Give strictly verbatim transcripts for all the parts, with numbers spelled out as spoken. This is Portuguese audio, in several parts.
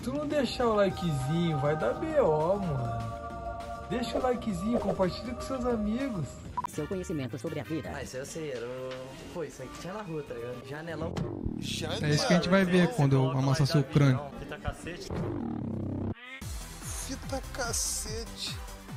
tu não deixar o likezinho, vai dar B O, mano. Deixa o likezinho, compartilha com seus amigos. Seu conhecimento sobre a vida. Ah, isso aí eu sei, era o... Pô, isso aí que tinha na rua, tá ligado? Janelão. É isso que a gente vai ver quando eu amassar seu crânio. Fita cacete. Fita cacete.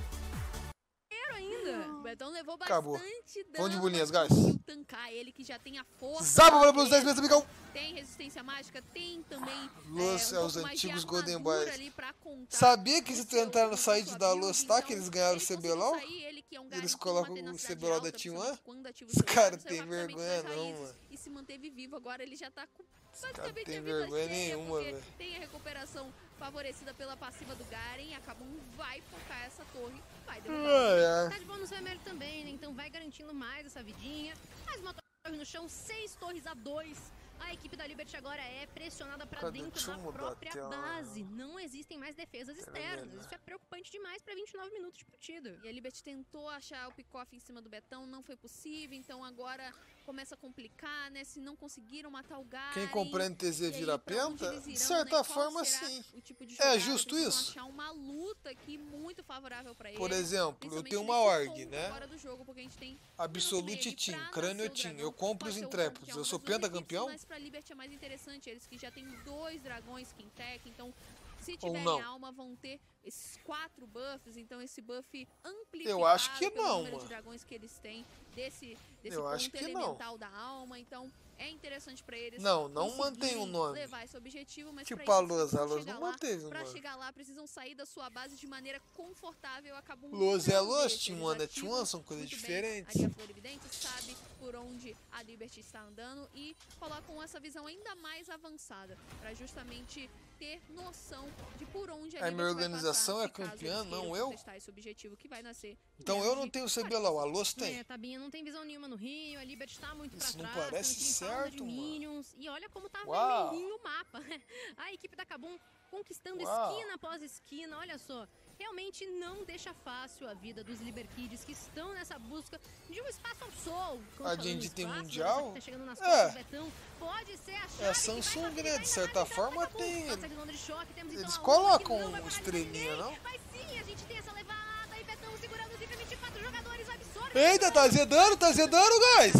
Ainda. O Betão levou Acabou. bastante dano. Vamos de bolinhas, guys. Conseguiu tancar ele, que já tem a força. Zaba para os dez meses, amigão. Tem resistência mágica, tem também Luz é, é um os pouco mais de antigos Golden armadura Boys. ali pra contar. Sabia que se O tu seu- entrar no o site sua da build, Luz, tá? então, Que eles ganharam o ele C B conseguiu LOL. sair, ele que é um E eles cara que tem uma colocam o tenacidade C B LOL da alta, T um, principalmente quando ativa o os seu caras lado, têm saiu rapidamente vergonha das não, raízes mano. E se manteve vivo, agora ele já tá com caras basicamente têm a vida vergonha cheia, nenhuma, porque velho. tem a recuperação favorecida pela passiva do Garen. A Kabum vai focar essa torre, vai derrubar. Ah, Tá de bônus V M L também, né? Então vai garantindo mais essa vidinha. Mais uma torre no chão, seis torres a dois. A equipe da Liberty agora é pressionada pra Cadê? dentro Deixa eu da mudar própria a tela. base. Não existem mais defesas externas. melhor. Isso é preocupante demais pra vinte e nove minutos de partida. E a Liberty tentou achar o pick-off em cima do Betão, não foi possível, então agora começa a complicar, né? Se não conseguiram matar o Garen. Quem compra N T Z e aí, vira pra onde penta? eles De irão, certa né? Qual forma, será sim. o tipo de É jogada? justo Precisam isso? achar uma luta aqui muito favorável pra Por eles, exemplo, eu principalmente tenho uma nesse org, ponto né? agora do jogo, porque a gente tem Absolute aqui Team, pra Crânio nascer o Team. dragão. Eu compro os Pode ser o intrépidos. Orc, que é Eu uma sou das duas pentacampeão? equipes, mas pra Liberty é mais interessante, eles que já têm dois dragões Quintec, então se Ou tiverem não? alma vão ter esses quatro buffs, então esse buff amplificado Eu acho que pelo não, número mano. de dragões que eles têm, desse, desse Eu ponto acho que não. elemental da alma, então é interessante pra eles. Não, não conseguirem mantém o nome. levar esse objetivo, mas Tipo pra a isso, eles Luz, a precisam Luz chegar não lá. manteve o Pra nome. chegar lá, precisam sair da sua base de maneira confortável. Acabam Luz é não Luz, deixa, Team eles One é ativam Team One, são coisas muito bem. diferentes. Ali a Florividente sabe por onde a Liberty está andando e colocam essa visão ainda mais avançada para justamente ter noção de por onde a, A minha Liberty vai organização passar, é se caso campeã, eles não queiram eu? contestar esse objetivo que vai nascer. Então eu não tenho C B LOL, a Luz tem. É, Tabinha não tem visão nenhuma no Rio, a Liberty tá muito Isso pra não trás. parece tem falta certo, de mano. minions. E olha como tá Uau. vermelhinho o mapa. A equipe da Kabum conquistando Uau. esquina após esquina, olha só. Realmente não deixa fácil a vida dos Liber Kids que estão nessa busca de um espaço ao sol. Quando A falando gente em tem espaço, mundial? né, tá chegando nas É. costas do Betão, pode ser a chave É a que vai Samsung, conseguir né? De ainda certa mais, então, forma Kabum. tem. Nossa, de onda de choque, temos, então, Eles a Lua, colocam que não vai parar de estrelinha, ninguém. não? Mas sim, a gente tem essa levada e Betão segurando os vinte e quatro jogadores, absorve. Eita, tá zedando, tá zedando, guys!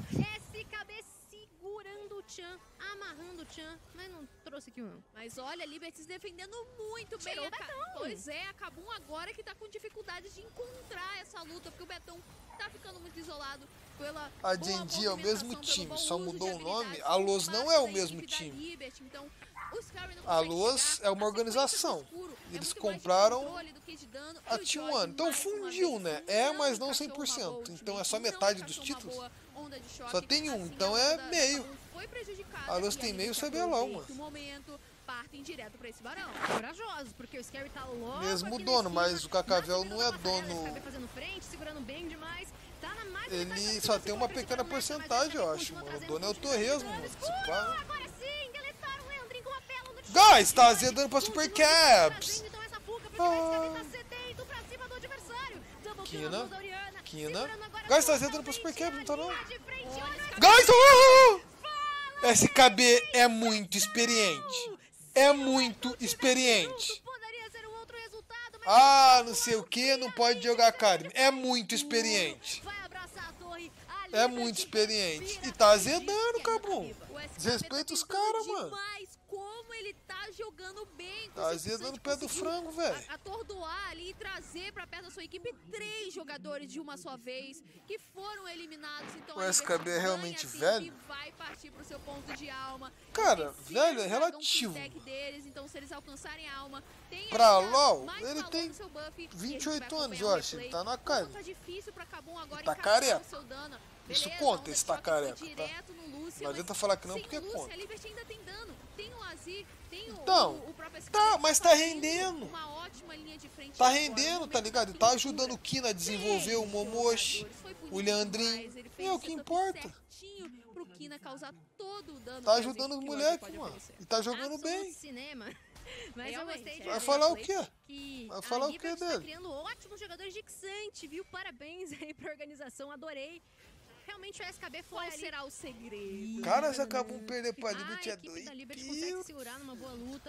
S K B segurando o Chan, amarrando o Chan, mas não trouxe aqui um. Mas olha, a Liberty se defendendo muito bem. Tirou A o Ca- Betão. Pois é, a Kabum agora que tá com dificuldade de encontrar essa luta, porque o Betão tá ficando muito isolado pela A boa Genji é o movimentação, mesmo pelo time, bom só uso de mudou o nome. habilidades A Luz por não parte é o da mesmo equipe da time. Liberty. Então, os Fury não A conseguem Luz chegar. é uma A organização. sequência do escuro é Eles muito mais de compraram controle do que de dano, a e o T um. Jorge, Então mais uma fundiu, vez, né? É, mas não encaixou cem por uma boa cento. Então é só ultimate, metade não dos encaixou uma títulos. boa onda de choque. Só tem um, Assim, então a é onda da meio. Kabum foi prejudicada A Luz e tem meio Liberty C B LOL, aproveita mano. o momento, partem direto pra esse barão. Corajosos, porque o Scary tá logo Mesmo aqui na dono, esquina, mas o Cacavel na não é subida da passarela, dono. S K B fazendo frente, segurando bem demais. Tá na mais Ele metade da só partida, tem uma se pequena for preciso, porcentagem, eu mas acho, continua mano. O trazendo, dono é o continua Torresmo, trazendo mano. escuro. Se pá. Agora sim, deletaram o Leandrin com uma pérola no Guys, tá choque. zedando pra Super Continua Caps. trazendo, então, essa fuga, porque o S K B tá sedento pra cima do adversário. Double kill Quina. nas mãos da Oriana, Quina. segurando agora Guys, tá totalmente zedando pra Super Caps, não tá não? a linha de frente, olha o Guys, uh! S K B é muito experiente. É muito experiente. Poderia ser um outro resultado, mas Ah, não sei o que, não pode jogar Karim. É muito experiente. vai abraçar a torre. A É Liberty muito experiente. respira E tá feliz, zedando, quer Cabum. viva. O S K B Desrespeita tá os tentando caras, mano. demais como ele tá jogando bem. Tá consistente, zedando o pé do conseguiu frango, velho. a- Atordoar ali e trazer pra perto da sua equipe três jogadores de uma só vez que foram eliminados. Então O a S K B é Liberty realmente ganha tempo velho? e vai partir pro seu ponto de alma. Cara, Terceiro velho é dragão relativo. Quintec Deles, então se eles alcançarem a alma, tem Pra ainda LoL, mais ele valor tem no seu buff, e a gente vinte e vai oito anos, acompanhar eu o acho. Ele replay. tá na Como cara. Tá difícil pra Kabum agora Ele tá encaixar careca. o seu dano. Isso Beleza, conta, onda esse de tá choque foi careca, tá? direto no Lúcio, Não adianta falar que não, sem porque o Lúcio, conta. a Liberty ainda tem dano. Tem o Azir, tem o, Então, o, o próprio S K tá, B mas tá fazendo rendendo. Uma ótima linha de frente Tá agora, rendendo, no tá momento ligado? da Tá pintura. ajudando o Kina a desenvolver o Três Momoshi, jogadores, foi bonito o Leandrin. demais, ele fez É o que setup importa. certinho pro Kina causar todo o dano Tá que ajudando os que o Azir moleques, pode mano. oferecer. E tá jogando Absoluto bem. cinema. Mas eu Realmente, gostei de é. Vai ver falar o quê? que Vai falar a o quê Liberty tá dele? criando ótimos jogadores de Xante, viu? Parabéns aí pra organização, adorei. Realmente o S K B foi Qual ali. será o segredo? Cara, se acabam de perder pra A Liberty é equipe doido. da Liberty consegue segurar numa boa luta.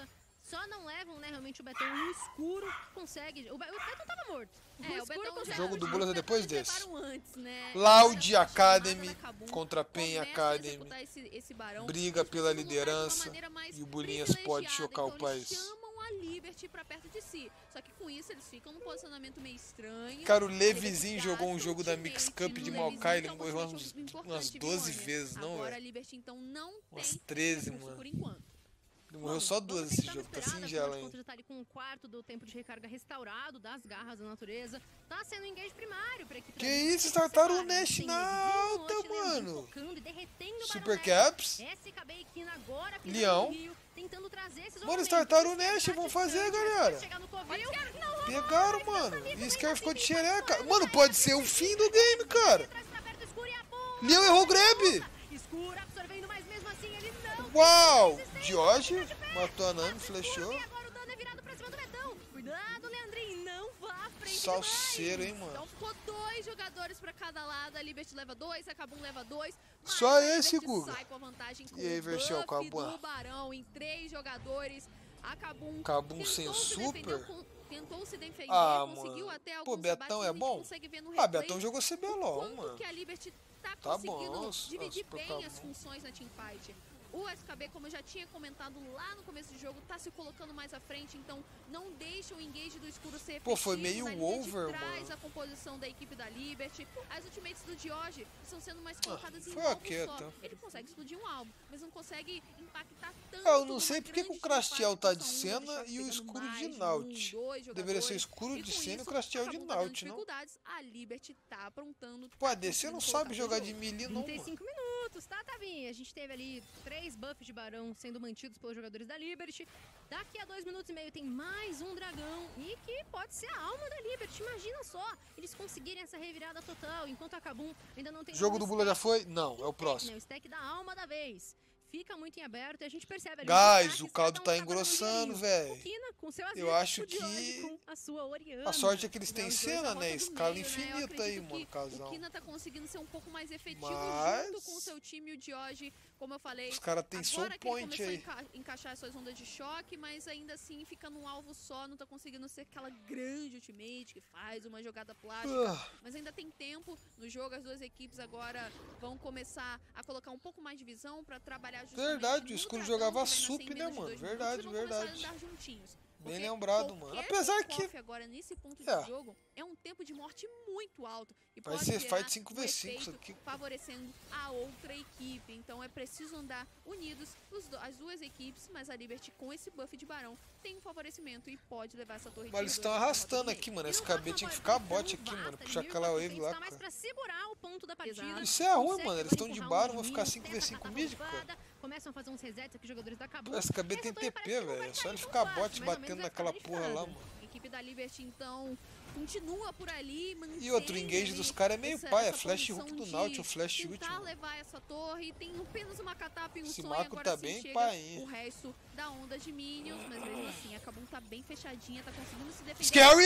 Só não levam, né, realmente o Betão no escuro, consegue... O, Be o Betão tava morto. É, o Betão O já- jogo do os Bullets é depois Betões desse. levaram antes, né? Loud Essa Academy chamada da Kabum contra Pen começa a Academy. executar esse, esse barão. Briga Eles pela precisam lutar de uma liderança maneira mais e o Bulinhas pode privilegiada, chocar o então eles país. chamam a Liberty pra perto de si. Só que com isso eles ficam num posicionamento meio estranho. Cara, o A Levizinho Liberty jogou um gasta jogo da ultimate Mix Cup no de Levizinho, Maokai, que ele é um morreu umas, ultimate importante, umas viu, doze André? vezes, não, Agora a velho? Liberty então não Umas tem treze, recurso mano. por enquanto. Ele morreu só duas Vamos esse tentar jogo, tá esperar, singela, afinal de hein? contas, já tá ali com um quarto do tempo de recarga restaurado das garras da natureza. Tá sendo um engage primário pra equipe Que da isso, Liberty. startaram o Separa, Nash tem na Levizinho, alta, Hot Leandrinho mano. focando e derretendo o Super Barão Caps. Neto. S K B e Kina agora pisando Leão. no Rio, tentando trazer esses Mano, momentos. startaram o Scare Nash, tá vão testando, fazer, vai galera. chegar no Covil. Não rolou, Pegaram, mas mano. Samir E também Scare tá ficou de sem xereca. perigo, Mano, pode ser o fim do game, cara. Traz pra perto, escuro e a bola. Leão errou o grab. Escuro absorvendo, mas mesmo assim ele não. Uau. George matou a Nami, flechou. E agora o dano é virado pra cima do Betão. Cuidado, Leandrinho, não vá à frente Salseiro, hein, Então mano. ficou dois jogadores pra cada lado. A Liberty leva dois, a Kabum leva dois. mas Só a esse, Liberty Guga. sai com a vantagem com E aí, o Verchel, buff Kabum? do Barão em três jogadores. A Kabum, Kabum tentou sem se super? defender com- tentou se defender, Ah, conseguiu mano. até Pô, alguns Betão abates, é a gente bom? consegue ver no Ah, replay Betão jogou C B L O, quanto mano. que a Liberty tá Tá conseguindo bom, dividir super bem Kabum. as funções na teamfight. O S K B, como eu já tinha comentado lá no começo do jogo, tá se colocando mais à frente, então não deixa o engage do escuro ser Pô, foi efetivo. meio Na linha de over, trás, mano. a composição da equipe da Liberty. As ultimates do George estão sendo mais colocadas em foi um alvo ok só. até. Ele consegue explodir um alvo, mas não consegue impactar tanto. É, eu não numa sei porque que o grande Crastiel teamfight tá com de só um cena shot e o pegando escuro mais de um, Naut. dois Deveria ser jogadores. escuro E de com cena e o isso, Crastiel de acabou dando Naut, não? dificuldades. A Liberty tá aprontando. Pô, a tá D C não conseguindo sabe colocar jogar no de jogo. melee, não, trinta e mano. cinco minutos, tá, Tavinha? A gente teve ali três buffs de barão sendo mantidos pelos jogadores da Liberty. Daqui a dois minutos e meio tem mais um dragão e que pode ser a alma da Liberty. Imagina só, eles conseguirem essa revirada total, enquanto a Kabum ainda não tem... Jogo um do Bula já stack. foi? Não, é o próximo. O stack da alma da vez. Fica muito em aberto e a gente percebe ali... Guys, destaques, o caldo cada um tá trabalhando engrossando, um velho. O Kina com seu azeite, Eu acho o George que com a sua Oriana. A sorte é que eles têm Os dois cena, na rota né? do Escala meio, né? Eu infinita aí, acredito mano, que casal. O Kina tá conseguindo ser um pouco mais efetivo Mas- junto com o seu time, o George, como eu falei. Os caras têm soul Agora que ele point começou a aí. enca encaixar as suas ondas de choque, mas ainda assim fica num alvo só, não tá conseguindo ser aquela grande ultimate que faz uma jogada plástica. Ah, Mas ainda tem tempo no jogo, as duas equipes agora vão começar a colocar um pouco mais de visão pra trabalhar justamente Verdade, o no Escuro dragão, jogava que vai nascer em sup, né, menos de mano? dois Verdade, minutos, e vão começar a verdade. andar juntinhos. Bem Porque lembrado, mano. qualquer Apesar que takeoff agora nesse ponto É. de jogo é um tempo de morte muito alto e vai pode ser gerar fight cinco um contra cinco isso efeito aqui. favorecendo a outra equipe. Então é preciso andar unidos os do- as duas equipes, mas a Liberty com esse buff de barão tem um favorecimento e pode levar essa torre de Mas eles dois estão pra rota arrastando do meio. aqui, mano. E Esse no K B próximo tinha que apoio ficar vai bot ser um aqui, mano. Vasta, Puxar mil e aquela wave quatrocentos, lá, tá mais cara. pra segurar o ponto da partida. Exato. Isso é ruim, Consegue mano. Eles agora estão de empurrar bar, um não vão ficar domínio, cinco tenta v cinco catar mid, uma cara. roubada, começam a fazer uns resets aqui, jogadores da Kabum. Esse K B tem Essa torre T P, parece que não vai velho. É só cair ele tão ficar fácil, bot mais ou menos batendo vai naquela ficar porra lá, danificada. mano. A equipe da Liberty, então, continua por ali, mantém E outro, o engage ali dos caras é meio essa- pai. É essa flash posição hook do de Naut, o flash tentar último. levar essa torre, tem apenas uma catapa e um Esse sonho, Mako agora tá sim bem chega pai, hein? o resto da onda de minions, mas mesmo assim a Kabum tá bem fechadinha, tá conseguindo se defender. Scary!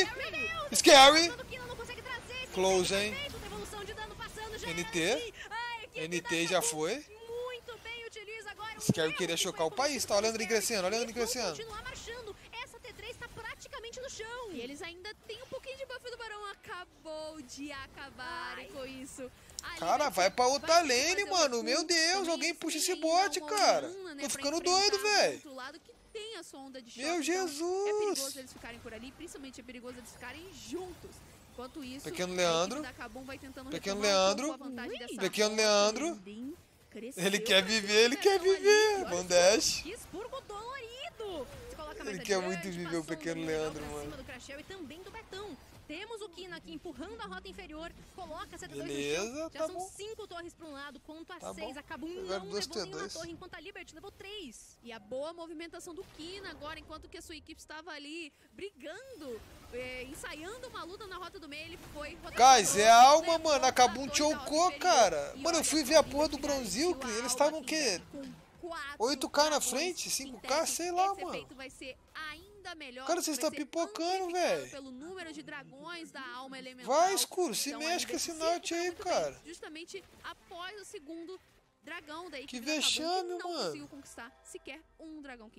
Scary! Quando o Kina não consegue trazer esse Close, efeito, hein? efeito, devolução de dano passando, já N T. era assim. A equipe N da T já Kabum foi. Muito bem, utiliza agora o Scary Neo, queria que chocar foi o país, tá? Olha o André Scary, crescendo, olha o André e vão crescendo. continuar marchando. Essa T três tá praticamente no chão. E eles ainda têm um pouquinho de buff do Barão, acabou de acabar Ai. e com isso. a Cara, Liberty vai pra outra vai ter que lane, fazer o mano. recuo. Meu Deus, Também alguém puxa esse tem bot, uma cara. Oriana, né, Tô pra ficando enfrentar doido, do velho. outro lado que tem a sua onda de choque, Meu então É perigoso Jesus. eles ficarem por ali, principalmente é perigoso eles ficarem juntos. Enquanto isso, Pequeno a Leandro. equipe da Kabum vai tentando Pequeno retomar um Leandro. pouco a vantagem dessa Pequeno rota. Leandro. Bem cresceu Ele quer pra viver, cima ele do quer Betão ali. viver. Olha Bom só. dash. Que expurgo dolorido. Se coloca mais Ele quer adiante, muito viver passou o pequeno um domínio Leandro, pra mano. cima do Crashel e também do Betão. Temos o Kina aqui empurrando a rota inferior, coloca essa T dois Beleza, no chão. Já tá são bom. cinco torres para um lado, quanto a Tá seis. bom. A Kabum Pegaram não duas levou T nenhuma dois. torre, enquanto a Liberty levou três. E a boa movimentação do Kina agora, enquanto que a sua equipe estava ali brigando, eh, ensaiando uma luta na rota do meio, ele foi... Guys, é a alma, levou mano. A a Kabum torre da rota chocou, inferior. cara. E Mano, eu olha fui só, ver a Liberty porra do garantiu Bronzilk. a Eles alma estavam o aqui, quê? com quatro oito K na dragões frente, em cinco K, tech. sei lá, Esse mano. efeito vai ser ainda melhor. Cara, vocês vai estão ser pipocando, amplificado velho. Pelo número de dragões da alma elemental. Vai, Escuro, se Então, a mexe com Liberty esse se Naut recupera aí, muito bem, cara. Justamente após o segundo dragão da equipe Que da Kabum, vexame, que não mano. conseguiu conquistar sequer um dragão Quintec.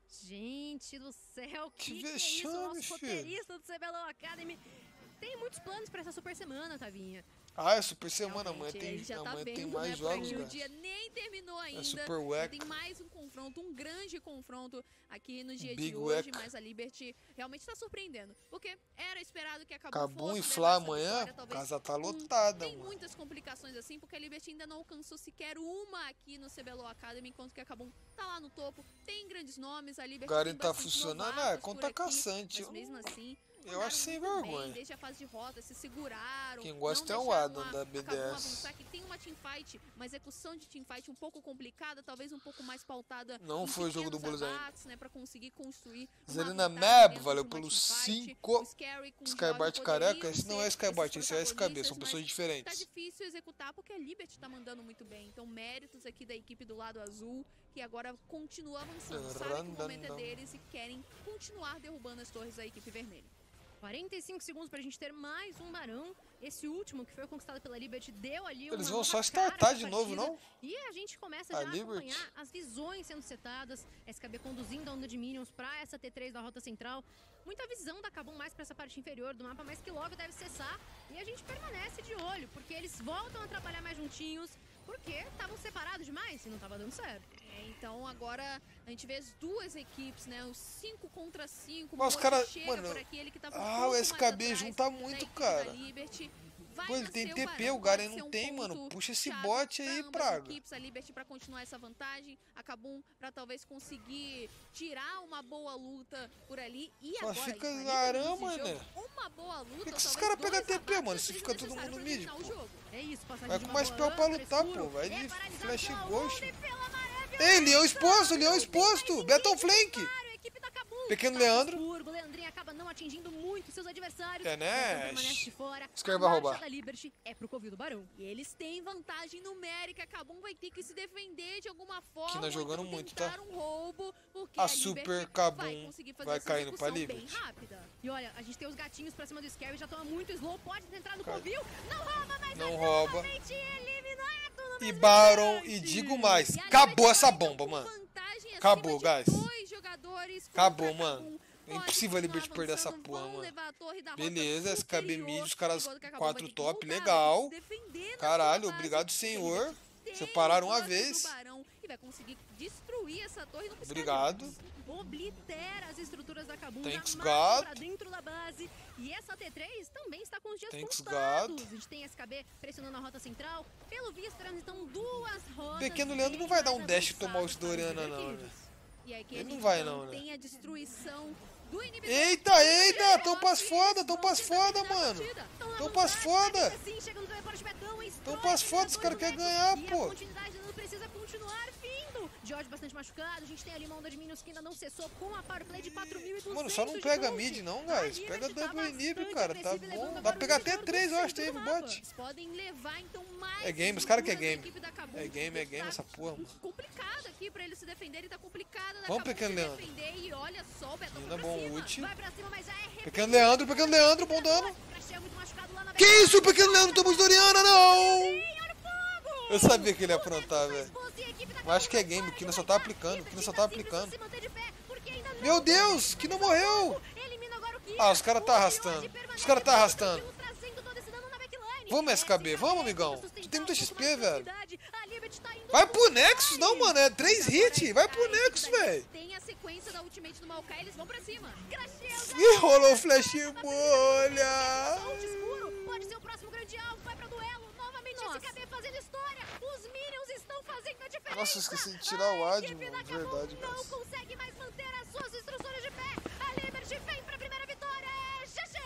Gente do céu, que, Que que é isso? vexame, Nosso filho. roteirista do C B L O l Academy tem muitos planos pra essa super semana, Tavinha. Ah, é super semana, amanhã Realmente, tem, a gente já tá amanhã tem vendo, mais né, jogos, porque o velho. dia nem terminou ainda. É super Já wack. tem mais um confronto, um grande confronto aqui no dia Big de hoje, wack. mas a Liberty realmente tá surpreendendo, porque era esperado que acabou Cabum fosse e levar Flá essa amanhã, vitória, a talvez casa tá com- lotada, Tem mano. muitas complicações assim, porque a Liberty ainda não alcançou sequer uma aqui no C B L O L Academy, enquanto que a Cabum tá lá no topo, tem grandes nomes, a Liberty Garen tem tá bastante funcionando, novatos é, por conta aqui, caçante. mas mesmo assim, Eu mandaram acho sem muito bem, vergonha. desde a fase de rota, se seguraram. Quem gosta não é o deixaram Adam a- da a B D Cabum S. avançar, que tem uma teamfight, uma execução de teamfight um pouco complicada, talvez um pouco mais pautada. Não em foi o jogo do pequenos Bulls ainda. abates, né, pra conseguir construir uma Zelina vantagem Mab dentro valeu de uma pelos teamfight. cinco. O Scary com o Skybart Jorge careca, poderiam esse não é ser Skybart, esses esse é S K B, são protagonistas, pessoas mas diferentes. tá difícil executar porque a Liberty tá mandando muito bem. Então, méritos aqui da equipe do lado azul, que agora continua avançando. Sabe que o momento é deles e querem continuar derrubando as torres da equipe vermelha. quarenta e cinco segundos pra gente ter mais um barão. Esse último, que foi conquistado pela Liberty, deu ali Eles uma vão nova só cara startar pra de novo, partida. não? E a gente começa A já a Liberty? acompanhar as visões sendo setadas. S K B conduzindo a onda de Minions pra essa T três da rota central. Muita visão da Cabum mais pra essa parte inferior do mapa, mas que logo deve cessar. E a gente permanece de olho, porque eles voltam a trabalhar mais juntinhos, porque estavam separados demais e não tava dando certo. É, então agora a gente vê as duas equipes, né? Os cinco contra cinco. Mas os Mochi cara- chega mano, por aqui, ele que tava um ah, pouco o mais S K B atrás junta da muito, equipe cara. da Liberty. Vai Pô, ele tem nascer T P, Barão, o Garen pode ser não um tem, mano. ponto Puxa esse chave bot pra aí, ambas Praga. equipes, a Liberty pra continuar essa vantagem, a Kabum pra talvez conseguir tirar uma boa luta por ali. E Só agora, fica ali no Arama, início de né? jogo, uma boa luta, Por que que talvez esses caras pegam dois T P, abates mano, se seja fica todo necessário mundo pra mid, terminar o pô? jogo. É isso, passagem Vai de com uma mais boa pau pra âncora, lutar, escuro. pô. Vai É de paralisado flash pela ghost. onda e pela maré Ei, Leão violenta. exposto, Leão exposto. Battle Flank. Claro, a equipe da Kabum. Pequeno Passa Leandro. Expurgo, o Leandrinho acaba não atingindo muito seus adversários. É, né? Então permanece de fora. Scary A vai marcha roubar. da Liberty é pro Covil do Barão. E eles têm vantagem numérica, a Kabum vai ter que se defender de alguma forma. Kina ou jogando então muito, tentar tá? um roubo, porque A a Super Liberty Kabum vai conseguir fazer vai essa caindo pra execução bem Liberty. rápida. E olha, a gente tem os gatinhos pra cima do Scary, já toma muito slow, pode entrar no Cara, Covil. Não rouba, mas não é rouba. novamente eliminado no E mesmo Baron, instante. e digo mais, E a acabou Liberty essa vai, então, bomba, com mano. vantagem acima Acabou, de guys. dois jogadores Acabou, contra a mano. Kabum. É Pode impossível a continuar Liberty perder essa avançando, porra, vão mano. levar a torre da rota Beleza, S K B superior, mid, os caras enquanto que a Kabum quatro vai ter que top, voltar, legal. vai se defender na Caralho, sua base, obrigado, porque senhor. a Liberty tem Separaram uma o lance do vez. Barão e vai conseguir destruir essa torre no piscar de Obrigado. olhos. Oblitera as estruturas da Kabum, Thanks, já marcha God. pra dentro da base. E essa T três também está com os dias Thanks, contados. God. A gente tem S K B pressionando a rota central. Pelo visto, transitam duas rodas. Pequeno Leandro não bem vai dar um mais dash e tomar o avançadas para os Doriana, não, divertidos. né? E aí que Ele a não gente vai então não, né? tem a destruição do inibidor. Eita, eita, tão pras foda, tão pras foda, mano. Tão pras foda. Sim, chega no teleporte Betão, Tão pras foda, os caras querem ganhar, e pô. a continuidade não precisa continuar vindo. George bastante machucado, a gente tem ali uma onda de Minions que ainda não cessou com a power play de quatro mil e duzentos. Mano, só não de pega boost. mid não, A guys. Liberty Pega tá double inib, bastante cara. Tá agressiva e bom. levando Dá pra agora pegar o até jogador três, eu do acho, centro teve do mapa. bot. Eles podem levar então mais É game, os caras que é duas da game. equipe da Kabum. É game, é game Tá essa porra, mano. complicado aqui pra eles se defenderem, tá complicado da Vamos, Kabum Pequeno se Leandro. defender e olha só o Betão Menina foi pra bom cima. ult. Vai pra cima, mas já é repetido. Pequeno Leandro, pequeno Leandro, bom dano. Crashel muito machucado lá na Que back. isso, pequeno Leandro, tomou de Doriana, não! Olha o fogo! Eu sabia que ele ia aprontar, O velho. Exposto e a equipe da Eu acho que é Kabum game, não o Kina para só de tá lutar. aplicando, o Liberty Kina só tá tá simples aplicando. se manter de pé, porque ainda não Meu Deus, que não morreu! Elimina agora o Kina. Ah, os caras tá O arrastando. George permanece Os caras tá muito arrastando. tranquilo, trazendo todo esse dano na backline. Vamos, S K B, Esse vamos, K B amigão. tenta Tu tem sustentar muito um X pouco P, mais de velho. velocidade. A Liberty tá indo Vai pro muito Nexus, bem. não, mano. É três hits. Vai pro Nexus, velho. Tem a sequência da ultimate do Maokai, eles vão pra cima. Crashel já Ih, rolou o flash bolha. Ult escuro, pode ser o próximo grande alvo, vai pra duelo, novamente Nossa. esse K B fazendo história, os Minions estão fazendo a diferença. Nossa, esqueci de tirar o A ad, equipe mano, da Kabum verdade, não guys. consegue mais manter as suas instruções de pé, a Liberty vem pra primeira vitória, Xexê!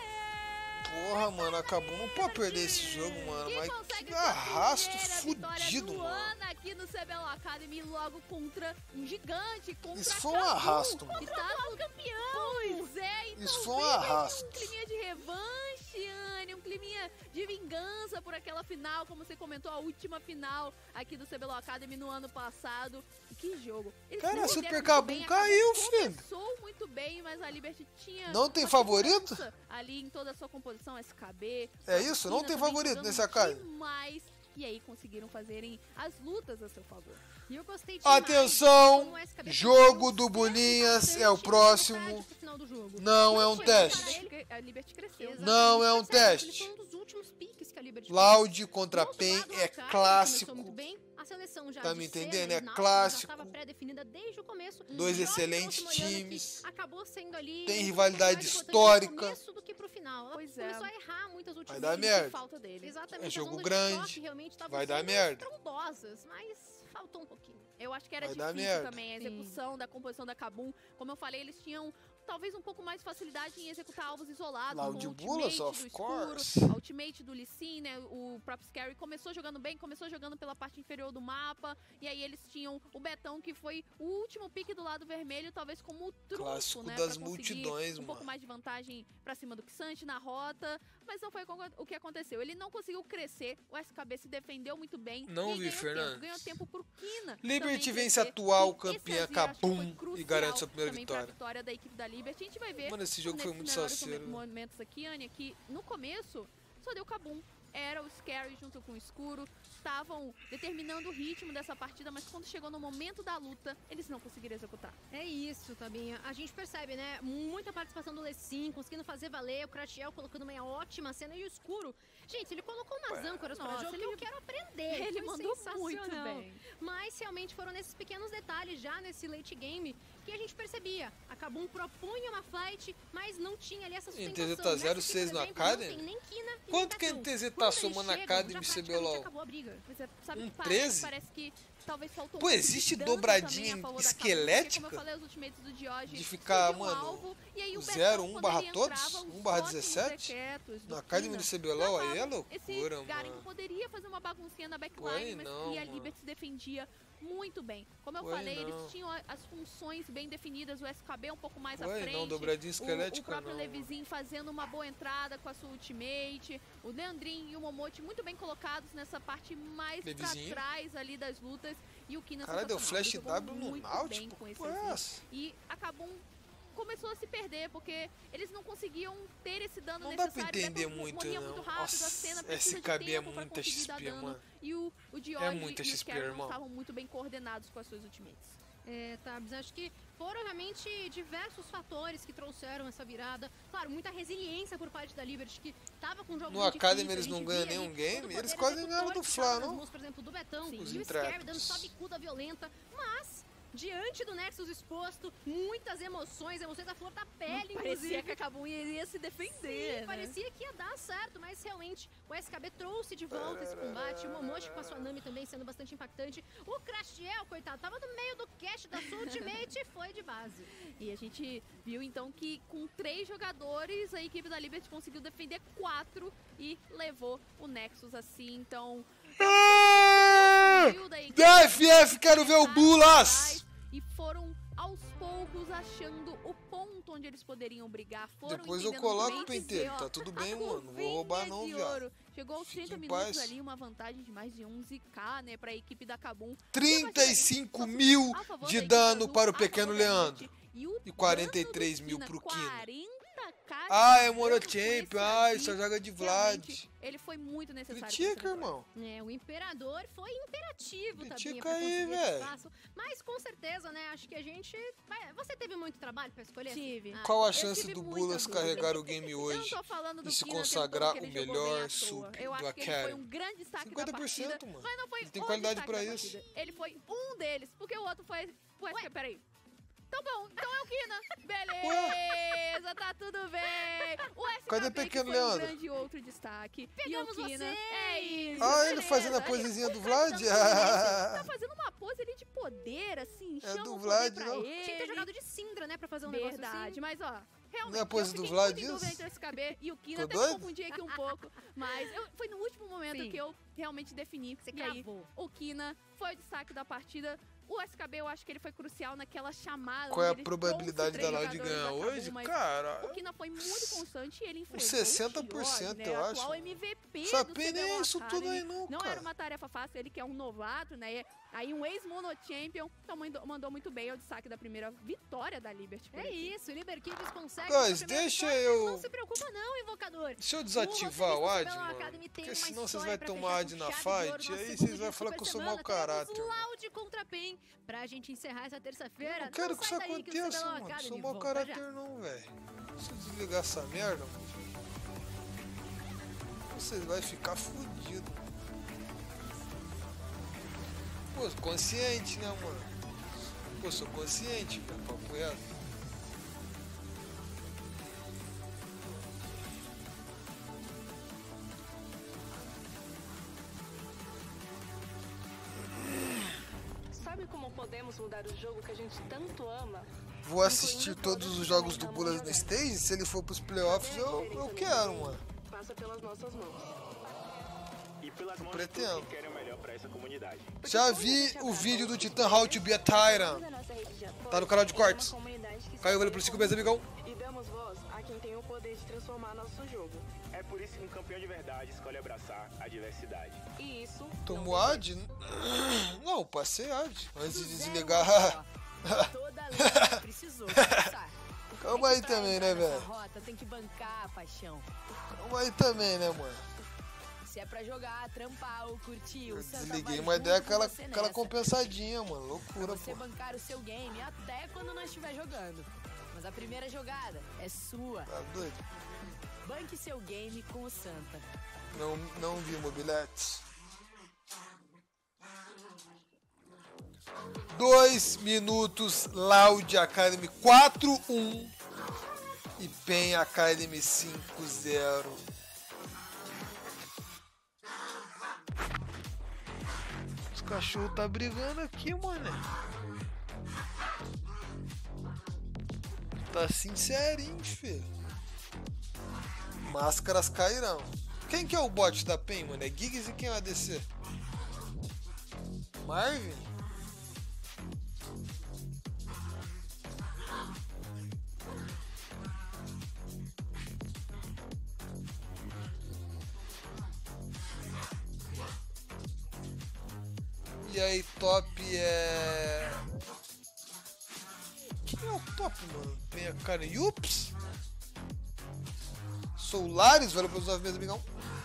Porra, mano, acabou. Não pode perder esse jogo, mano. E Mas consegue que sua arrasto primeira vitória fudido, do mano. ano aqui no C B L O L Academy, logo contra um gigante, contra Isso foi um Kabum, arrasto, mano. que tá no campeão. Pois é, então Isso foi um vem mais arrasto. Um climinha de revanche, Anne, um climinha de vingança por aquela final, como você comentou, a última final aqui do C B L O L Academy no ano passado. E que jogo. Eles Cara, não a Super deram muito Kabum bem, a caiu, Kabum filho. Começou muito bem, mas a Liberty tinha Não tem uma favorito? segurança ali em toda a sua composição, S K B. É isso? Não Kina tem também favorito jogando nesse Academy? demais. e aí conseguiram fazerem as lutas a seu favor. E eu gostei demais Atenção, como o S K B jogo conseguiu do ser Bolinhas bastante é o na próximo. metade pro final do jogo. Não é um foi teste. dele, A Liberty cresceu. Não é um Exatamente, teste. ele foi um dos últimos piques que a Liberty Loud contra Do outro Pen lado, é a Kai clássico. começou muito bem. A seleção já Tá de me Senna entendendo? e É Snarf clássico. já estava pré-definida desde o começo. Dois E óbvio, excelentes o Moyano, que times. acabou sendo ali Tem um rivalidade pouco mais importante histórica. No começo do que pro final. Ela Pois é. começou a errar muitas últimas Vai dar vezes. merda. Falta dele. Exatamente. É as jogo ondas de grande. choque realmente estavam Vai dar sendo merda. estrondosas, mas faltou um pouquinho. Eu acho que era Vai dar difícil merda. também a Sim. execução da composição da Kabum. Como eu falei, eles tinham talvez um pouco mais de facilidade em executar alvos isolados. Loud com o Bullets, ultimate of do course. escuro, a ultimate do Lee Sin, né? O próprio Scary começou jogando bem, começou jogando pela parte inferior do mapa. E aí eles tinham o Betão, que foi o último pique do lado vermelho, talvez como o trunfo, Clássico né? das pra conseguir multidões, um pouco mano. mais de vantagem pra cima do Xante na rota. Mas não foi o que aconteceu. Ele não conseguiu crescer, o S K B se defendeu muito bem. Não e vi, ganhou Fernandes. tempo, ganhou tempo pro Kina. Liberty também vence crescer. atual E esse campeã Azir, acho que foi Kabum e crucial garante sua primeira também pra vitória. vitória da equipe da Liberty. A gente vai ver Mano, esse jogo foi muito nesses melhores salseiro. momen- momentos aqui, Ania, que no começo só deu Kabum. Era o Scary junto com o Escuro, estavam determinando o ritmo dessa partida, mas quando chegou no momento da luta, eles não conseguiram executar. É isso, Tabinha. A gente percebe, né? Muita participação do Lecim, conseguindo fazer valer, o Crashiel colocando uma ótima cena e o Escuro. Gente, ele colocou umas âncoras para o Nossa, jogo que ele- eu quero aprender. Ele Foi mandou sensacional. muito bem. Mas realmente foram nesses pequenos detalhes, já nesse late game, que a gente percebia. A Kabum propunha uma fight, mas não tinha ali essa N sustentação. T Z tá zero seis no Nessa aqui, por exemplo, Academy? não tem nem Kina e Quanto nem que a Tatu. N T Z tá Quando eles somando na chegam, Academy, já C B praticamente LOL? acabou a briga. Mas é, sabe Um que parece, treze? parece que talvez faltou Pô, um pouco de existe dano dobradinha também a favor da Kabum, esquelética? porque, como eu falei, os ultimates do Dioge De ficar, subiam o mano, alvo, e aí o zero, Betão, um barra quando ele todos? entrava, os um barra ótimos dezessete? decretos do Na Academy Kina do C B LOL aí é matavam loucura, esse Garen que mano. poderia fazer uma baguncinha na Ué, backline, mas não, e a mano. Liberty se defendia muito bem. Como eu Ué, falei, não. eles tinham a- as funções bem definidas, o S K B um pouco mais à Ué, frente. não, dobradinha o, esquelética o próprio não. Levizinho fazendo uma boa entrada com a sua ultimate. O Leandrinho e o Momote muito bem colocados nessa parte mais Levizinho. pra trás ali das lutas. E o Kina Caralho, deu sensacional, flash ele jogou W no muito bem Náutico? com esse Pô, é Azir. essa? E acabou começou a se perder, porque eles não conseguiam ter esse dano Não dá pra necessário. entender Beto muito, morria não. muito rápido, Nossa, a cena esse precisa de K B é tempo pra muita conseguir dar X P, dano. mano. E o, o Dioge muita e o X P, Scary não irmão. estavam muito bem coordenados com as suas ultimates. É, Tabs, acho que foram realmente diversos fatores que trouxeram essa virada. Claro, muita resiliência por parte da Liberty, que tava com um jogo No muito Academy difícil, eles a não gente ganham via ali nenhum game, todo o eles poder quase ganharam executor do que Fla, tava nas não? mãos, por exemplo, do Betão, Sim. Os e o Scary intrépidos. dando só bicuda violenta, mas diante do Nexus exposto, muitas emoções, emoções da flor da pele, Parecia inclusive. que a Kabum iria se defender, Sim, né? parecia que ia dar certo, mas realmente o S K B trouxe de volta esse combate. O Momoshi com a sua Nami também sendo bastante impactante. O Crashiel, coitado, tava no meio do cache da sua ultimate e foi de base. E a gente viu então que com três jogadores a equipe da Liberty conseguiu defender quatro e levou o Nexus assim, então... viu da equipe Da F F, quero ver o Bulas! e foram aos poucos achando o ponto onde eles poderiam brigar. Foram Depois eu entendendo coloco muito o bem, penteiro, ó, tá tudo bem, a mano. Não vou roubar curvinha não, de viado. ouro. Chegou aos Fique trinta em minutos paz. ali, uma vantagem de mais de onze k, né, pra equipe da Kabum. trinta e cinco mil A favor de da equipe dano azul, para o a pequeno favor da Leandro. Liberty. E, o E quarenta e dano do três mil Kina, pro Kina. quarenta k de Ah, é dano Moro com Champion. esse Ai, Azir. só joga de Vlad. Realmente, ele foi muito necessário. pra Critica, essa vitória. irmão. É, o Imperador foi imperativo, Tabinha, Critica pra aí, conseguir esse velho. espaço. Mas com certeza, né, acho que a gente... vai- Você teve muito trabalho pra escolher? Tive. Ah, Qual a Eu chance tive do muita Bulas dúvida. carregar o game Eu não hoje? tô falando do e se Kina consagrar tentando que o ele jogou bem melhor à toa. sub Eu do acho que ele foi Academy? um grande destaque cinquenta da por partida, cento, mano. mas não foi Ele tem o qualidade destaque pra da isso. partida. Ele foi um deles, porque o outro foi... Ué, peraí. Então bom, então é o Kina. Beleza, tá tudo bem. O S K B Cadê que pequeno foi um Leandro? grande outro destaque. Pegamos e o Kina, você. é isso. Ah, ele beleza. fazendo a Ele- posezinha do o Vlad? Vlad tá fazendo uma pose ali de poder, assim, É chama do o Vlad, poder pra não? ele. Tinha que ter jogado de Syndra, né, pra fazer um negócio Verdade, assim. mas ó, realmente, Não é a pose eu do fiquei Vlad muito em dúvida isso? entre o S K B e o Kina, Tô até doido? me confundi aqui um pouco, mas eu, foi no último momento Sim. que eu realmente defini. Você e aí, cravou. o Kina foi o destaque da partida. O S K B, eu acho que ele foi crucial naquela chamada. Qual é a onde ele probabilidade trouxe da três Loud jogadores ganhar da Kabum, hoje? mas Cara, o Kina foi muito constante e ele enfrentou sessenta por cento, o Dioge, né, eu atual acho. M V P Só do pena C B L é isso tudo Academy. aí não, Não cara. era uma tarefa fácil, ele que é um novato, né? Aí um ex-Mono Champion, então mandou, mandou muito bem, é o destaque da primeira vitória da Liberty. É isso, o Liber Kids consegue. Guys, deixa eu... Não se preocupa não, Invocador. Deixa eu desativar o ad, mano. Porque senão vocês vão tomar ad na fight e aí vocês vão falar que eu sou mau caráter. Loud contra Pen, pra gente encerrar essa terça-feira. Não quero que isso aconteça, mano. Não sou mau caráter não, velho. Se eu desligar essa merda, vocês vão ficar fudidos. Pô, consciente, né, mano? Pô, sou consciente, velho, papo reto. Sabe como podemos mudar o jogo que a gente tanto ama? Vou assistir todos os jogos do Bullets no Stage? Se ele for pros playoffs, eu, eu quero, mano. Passa pelas nossas mãos. E pelas mãos Pretendo. que querem o melhor pra essa comunidade. Já vi o vídeo do Titan How to be a Tyrant. Tá no canal de cortes. Caiu, valeu por cinco meses, amigão. E damos voz a quem tem o poder de transformar nosso jogo. É por isso que um campeão de verdade escolhe abraçar a diversidade. E isso... Tomou ad? Não, passei ad. Antes de desligar. Toda lei precisou passar. Calma aí também, né, velho? Rota tem que bancar a paixão. Calma aí também, né, mano? Se é pra jogar, trampar ou curtir, o Eu Santa desliguei, vai mas junto deu aquela, com você aquela nessa. compensadinha, mano. Loucura, Você pô. bancar o seu game até quando não estiver jogando. Mas a primeira jogada é sua. Tá doido? Banque seu game com o Santa. Não, não vi mobiletes. Dois minutos, Loud Academy quatro um e Pen Academy cinco zero. Os cachorros tá brigando aqui, mano. Tá sincerinho, filho. Máscaras cairão. Quem que é o bot da Pen, mano? É Giggs e quem é o A D C? Marvin? E aí, top é... Quem é o top, mano? Tem a cara... Yups! Solares, valeu pelos nove meses, amigão.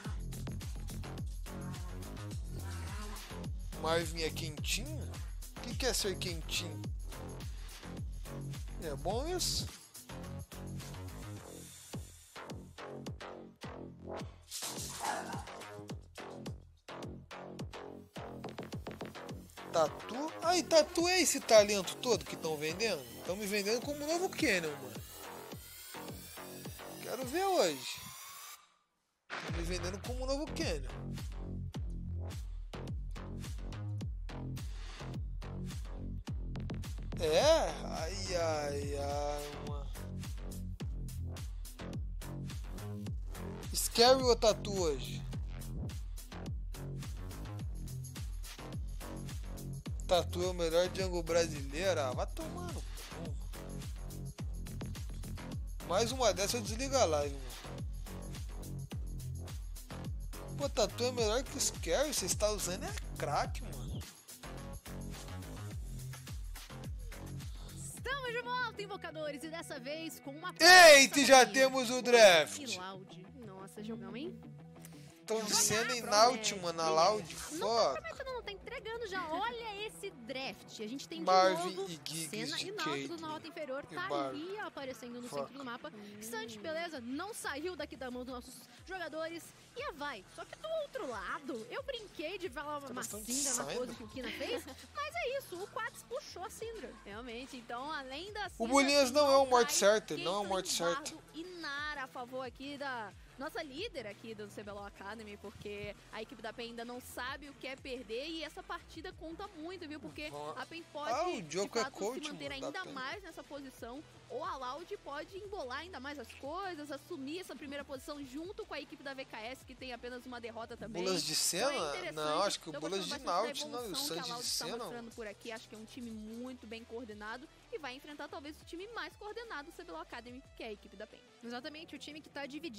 Marvin é quentinho? O que que é ser quentinho? É bom isso? Tatu? Aí, Tatu é esse talento todo que estão vendendo? Estão me vendendo como um novo Canyon, mano. Quero ver hoje. Estão me vendendo como um novo Canyon. É? Ai, ai, ai, mano. Scary ou Tatu hoje? Tatu é o melhor jungle brasileiro? Ah, vai tomar no cu. Mais uma dessa eu desligo a live, mano. Pô, Tatu é melhor que Scary? Você está usando é crack, mano. Estamos de volta, invocadores, e dessa vez com uma... Eita, já temos o draft. E Loud. Nossa, jogão, hein? Estão dizendo em Naut, mano, na Loud. Não Foda. tá prometendo, não, tá entregando já. Olha esse draft. A gente tem de Marvin novo e Giggs Senna de e Nautilus Caitlyn na rota inferior. e Tá Bar- ali aparecendo no Fuck. centro do mapa. Xante, beleza, não saiu daqui da mão dos nossos jogadores. E a vai. Só que do outro lado, eu brinquei de falar uma bastante Syndra na saindo. pose que o Kina fez. Mas é isso, o Quads puxou a Syndra. Realmente, então além da O Syndra, Bulinhas não é um morte cai certo, ele não é um Caitlyn, morte certo. Bardo e Nara a favor aqui da nossa líder aqui do C B L O U Academy, porque a equipe da Pen ainda não sabe o que é perder e essa partida conta muito, viu? Porque a Pen pode, Ah, o de Diogo é fato, coach, se manter mano, da ainda Pen. mais nessa posição, ou a Loud pode embolar ainda mais as coisas, assumir essa primeira posição junto com a equipe da V K S, que tem apenas uma derrota também. Bulas de Então é Senna? interessante. Não, acho que o Tô Bulas gostando de bastante da Naut, não, e o evolução que a Sandy de Loud tá Senna. mostrando por aqui. Acho que é um time muito bem coordenado e vai enfrentar talvez o time mais coordenado do C B L O U Academy, que é a equipe da Pen. Exatamente, o time que tá dividindo ali, né?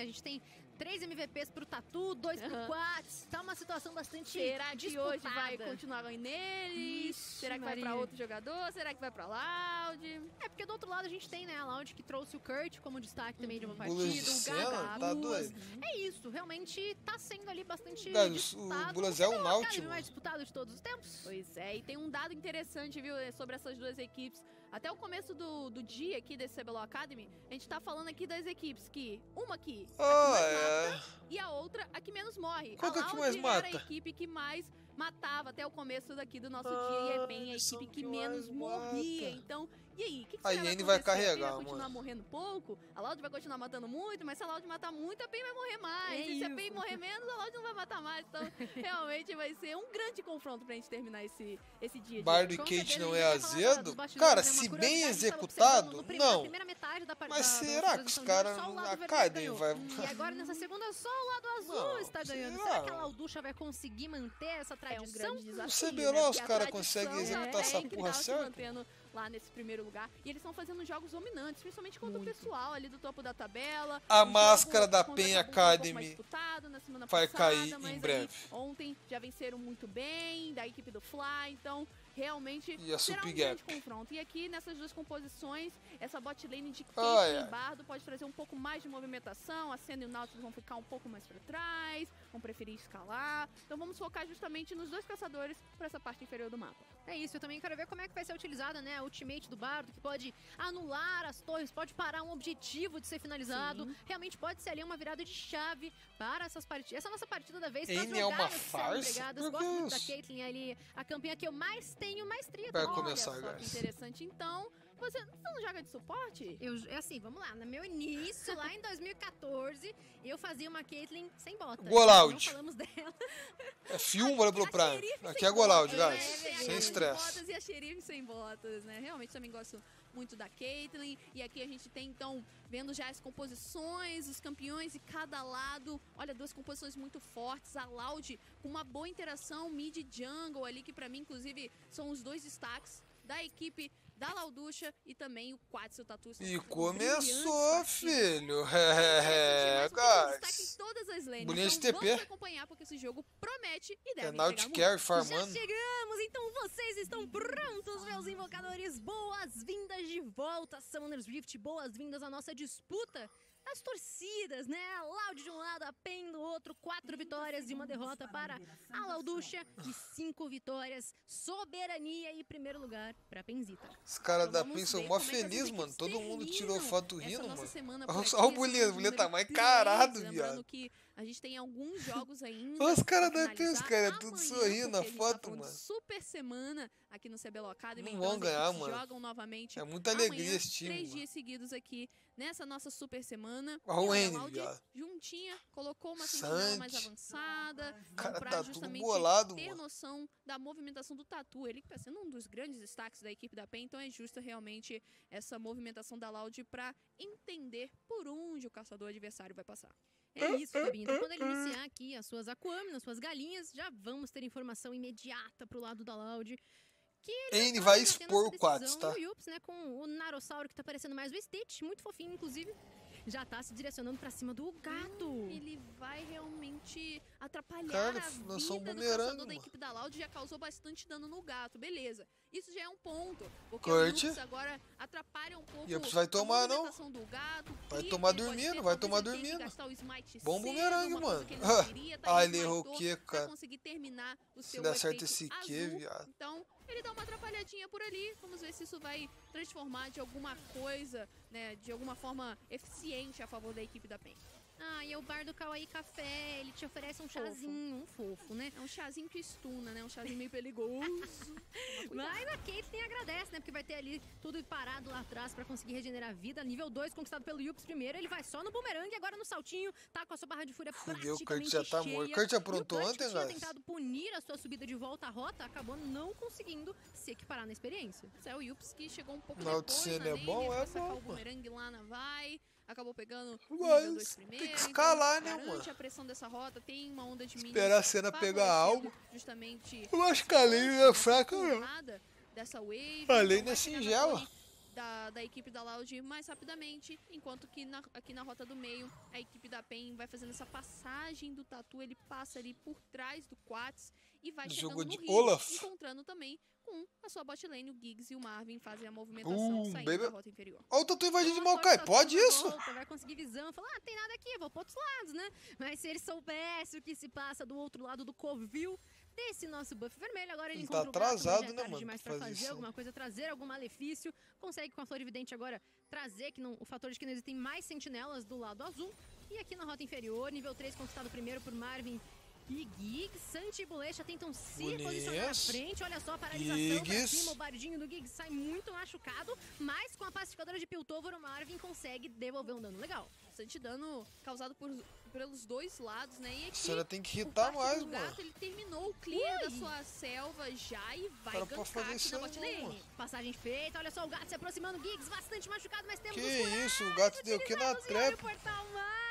A gente tem três M V Ps pro Tatu, dois pro Aham. Quats. Tá uma situação bastante Será que disputada. hoje vai continuar neles? Ixi, Será que vai Maria. pra outro jogador? Será que vai pra Loud? É, porque do outro lado a gente tem, né, a Loud que trouxe o Kurt como destaque também de uma Bula de partida, o cena, Gaga, tá Buz. doido. É isso, realmente tá sendo ali bastante Cara, o disputado. Bulas é o Não Naut, Academy mano. mais disputado de todos os tempos. Pois é, e tem um dado interessante, viu, sobre essas duas equipes. Até o começo do, do dia aqui desse C B L O U Academy, a gente tá falando aqui das equipes que uma aqui, a que Ah, mais é. mata, e a outra a que menos morre. Qual que é a que Loud mais era mata? a equipe que mais matava até o começo daqui do nosso dia, e é bem a eles são equipe que que menos mais morria. mata. Então, e aí, o que, que A será Yane vai vai acontecer? A PEN carregar, vai continuar mano. morrendo pouco, a Loud vai continuar matando muito, mas se a Loud matar muito, a PEN vai morrer mais. É e se a isso. PEN morrer menos, a Loud não vai matar mais. Então, realmente vai ser um grande confronto pra gente terminar esse, esse dia de Bardo e Com Kate certeza, não a é gente vai falar azedo? dos bastidores, Cara, né, uma se curiosidade, bem a gente tava executado, observando no prim- na não. primeira metade da par- Mas da- da será que transmissão os de hoje, caras só o lado na vermelho Academy ganhou. vai... E agora nessa segunda só o lado azul Não, está ganhando. será? Será que a Lauducha vai conseguir manter essa É um tradição? grande desafio. No C B L O né? os Porque a caras tradição conseguem da executar essa PEN que porra tá se certa? mantendo lá nesse primeiro lugar. E eles estão fazendo jogos dominantes, principalmente contra Muito. o pessoal ali do topo da tabela. A O jogo máscara da contra PEN a Kabum foi um pouco Academy mais disputado na semana vai passada, cair em mas aí breve. ontem já venceram muito bem da equipe do Fly, então realmente E a será Sup um grande Gap. confronto. E aqui nessas duas composições, essa bot lane de Kate Ah, e é. Bardo pode trazer um pouco mais de movimentação, a Senna e o Nautilus vão ficar um pouco mais pra trás, vão preferir escalar. Então vamos focar justamente nos dois caçadores pra essa parte inferior do mapa. É isso, eu também quero ver como é que vai ser utilizada, né, a ultimate do Bardo, que pode anular as torres, pode parar um objetivo de ser finalizado. Sim. Realmente pode ser ali uma virada de chave para essas partidas. Essa nossa partida da vez, N para é uma jogar nesse Céu farsa? Embriagadas. Meu Gosto muito da Deus. Caitlyn ali, a campeã que eu mais tenho maestria. Vai também. começar, Olha só que guys. interessante. Então, você, você não joga de suporte? Eu, é assim, vamos lá, no meu início, lá em dois mil e quatorze, eu fazia uma Caitlyn sem bota. Golaud. Não falamos dela. É filme, olha pelo A Prime. xerife Aqui sem é Golaud, botas, guys. né? Tem a Sem Caitlyn estresse. botas e a xerife sem botas, né? Realmente também gosto muito da Caitlyn. E aqui a gente tem, então, vendo já as composições, os campeões de cada lado. Olha, duas composições muito fortes. A Loud com uma boa interação mid e jungle ali, que pra mim, inclusive, são os dois destaques da equipe da Lauducha e também o Quats e o Tatu. E começou, filho. É, É, destaque em guys. todas as lanes. Bolinha de Então T P. vamos acompanhar porque esse jogo promete e deve É entregar Naut muito. Carry Já farmando. chegamos, então vocês estão prontos, meus invocadores? Boas-vindas de volta, Summoner's Rift. Boas-vindas à nossa disputa das torcidas, né? A Loud de um lado, a PEN do outro. Quatro vitórias e uma derrota para a Lauducha. E cinco vitórias, soberania e primeiro lugar para a Penzita. Os caras da Então vamos PEN são ver mó como é que as felizes, equipes mano. Todo mundo terminam tirou foto essa rindo, nossa mano. semana Olha por só aqui, o Bolinha, esse o Bolinha tá número mais três. carado, Lembrando viado. que a gente tem alguns jogos ainda. Olha os caras pra da PEN, os finalizar. caras é tudo Amanhã, sorrindo na porque a gente tá foto, falando mano. Super semana aqui no C B L O U Academy. Não então vão as ganhar, equipes mano. jogam novamente. É muita alegria amanhã, esse time, Três mano. dias seguidos aqui nessa nossa super semana. Olha o E a N, Loud viado. juntinha, colocou uma sentinela mais Sante. avançada. O cara pra tá tudo justamente bolado, ter mano. noção da movimentação do Tatu. Ele que tá sendo um dos grandes destaques da equipe da PEN, então é justa realmente essa movimentação da Loud pra entender por onde o caçador adversário vai passar. É isso, Fabinho. Então, quando ele iniciar aqui as suas Aquaminas, suas galinhas, já vamos ter informação imediata pro lado da Loud. Que ele N tá vai tendo expor essa o Quats, decisão. tá? E o Yups, né, com o Narossauro, que tá parecendo mais o Stitch, muito fofinho, inclusive, já tá se direcionando pra cima do gato. Ele vai realmente atrapalhar Cara, a lançou um vida do bumerangue, caçador da mano. equipe da Loud, já causou bastante dano no gato, beleza. Isso já é um ponto, porque Kurt. o Yups agora atrapalha um pouco Yups vai tomar, a não? movimentação do gato. Vai e tomar ele pode dormindo, ter, vai talvez tomar ele tenha que dormindo. gastar o smite Bom cedo, bumerangue, uma coisa mano. que ele não queria, tá? Ah, Ele ele errou smitou o quê, pra cara? conseguir terminar o Se seu der certo efeito esse Q, azul. viado. Então, ele dá uma atrapalhadinha por ali. Vamos ver se isso vai transformar de alguma coisa, né, de alguma forma eficiente a favor da equipe da PEN. Ah, e é o bar do Kawaii Café, ele te oferece um Fofo. chazinho, um fofo, né? É um chazinho que estuna, né? Um chazinho meio perigoso. Mas a Caitlyn agradece, né? Porque vai ter ali tudo parado lá atrás pra conseguir regenerar a vida. Nível dois, conquistado pelo Yups primeiro. Ele vai só no bumerangue, agora no saltinho. Tá com a sua barra de fúria Fudeu, o Kurt praticamente já tá cheia. morto. Kurt aprontou E o Kurt ontem, tinha guys? tentado punir a sua subida de volta à rota, acabou não conseguindo se equiparar na experiência. Esse é o Yups que chegou um pouco Não, depois se ele na é lane, bom, pra é sacar bom, o bumerangue lá na vai. Acabou pegando o Mas nível dois tem primeiro. que escalar, então, né, garante mano? a pressão dessa rota, tem uma onda de minions Esperar a cena pegar favorecendo algo. Justamente Eu acho que a lane é fraca, não. nada dessa wave. A então lane vai é chegar na singela. torre da, da equipe da Loud mais rapidamente, enquanto que na, aqui na rota do meio, a equipe da P E N vai fazendo essa passagem do Tatu, ele passa ali por trás do Quats e vai chegando Jogo no de Rio, Olaf. encontrando também com a sua bot lane, o Giggs e o Marvin fazem a movimentação Uh, saindo baby. da rota inferior. Olha o Tatu invadindo de Boa Maokai, sorte, pode Tatu, isso? volta, vai conseguir visão, falar, ah, tem nada aqui, vou para outros lados, né? Mas se ele soubesse o que se passa do outro lado do covil desse nosso buff vermelho, agora ele, Ele tá encontra o gato, mas já atrasado, é né, tarde mano, demais pra pra fazer fazer isso. alguma coisa, trazer algum malefício, consegue com a Flor Evidente agora trazer que não, o fator de que não existem mais sentinelas do lado azul, e aqui na rota inferior, nível três conquistado primeiro por Marvin e Giggs. Santi e Bolecha tentam se Bonito. posicionar na frente. Olha só a paralisação pra Giggs. cima. O bardinho do Giggs sai muito machucado, mas com a pacificadora de Piltover, o Marvin consegue devolver um dano legal. Bastante dano causado por, pelos dois lados, né? E aqui, Você tem que o irritar Parque mais, do Gato, mano. ele terminou o clear Ui. da sua selva já e vai Cara, pode gankar fazer aqui isso na aí, bot não, lane. mano. Passagem feita, olha só o gato se aproximando, Giggs bastante machucado, mas temos Que os curados isso, o gato deu que na utilizados e olha o trap. portal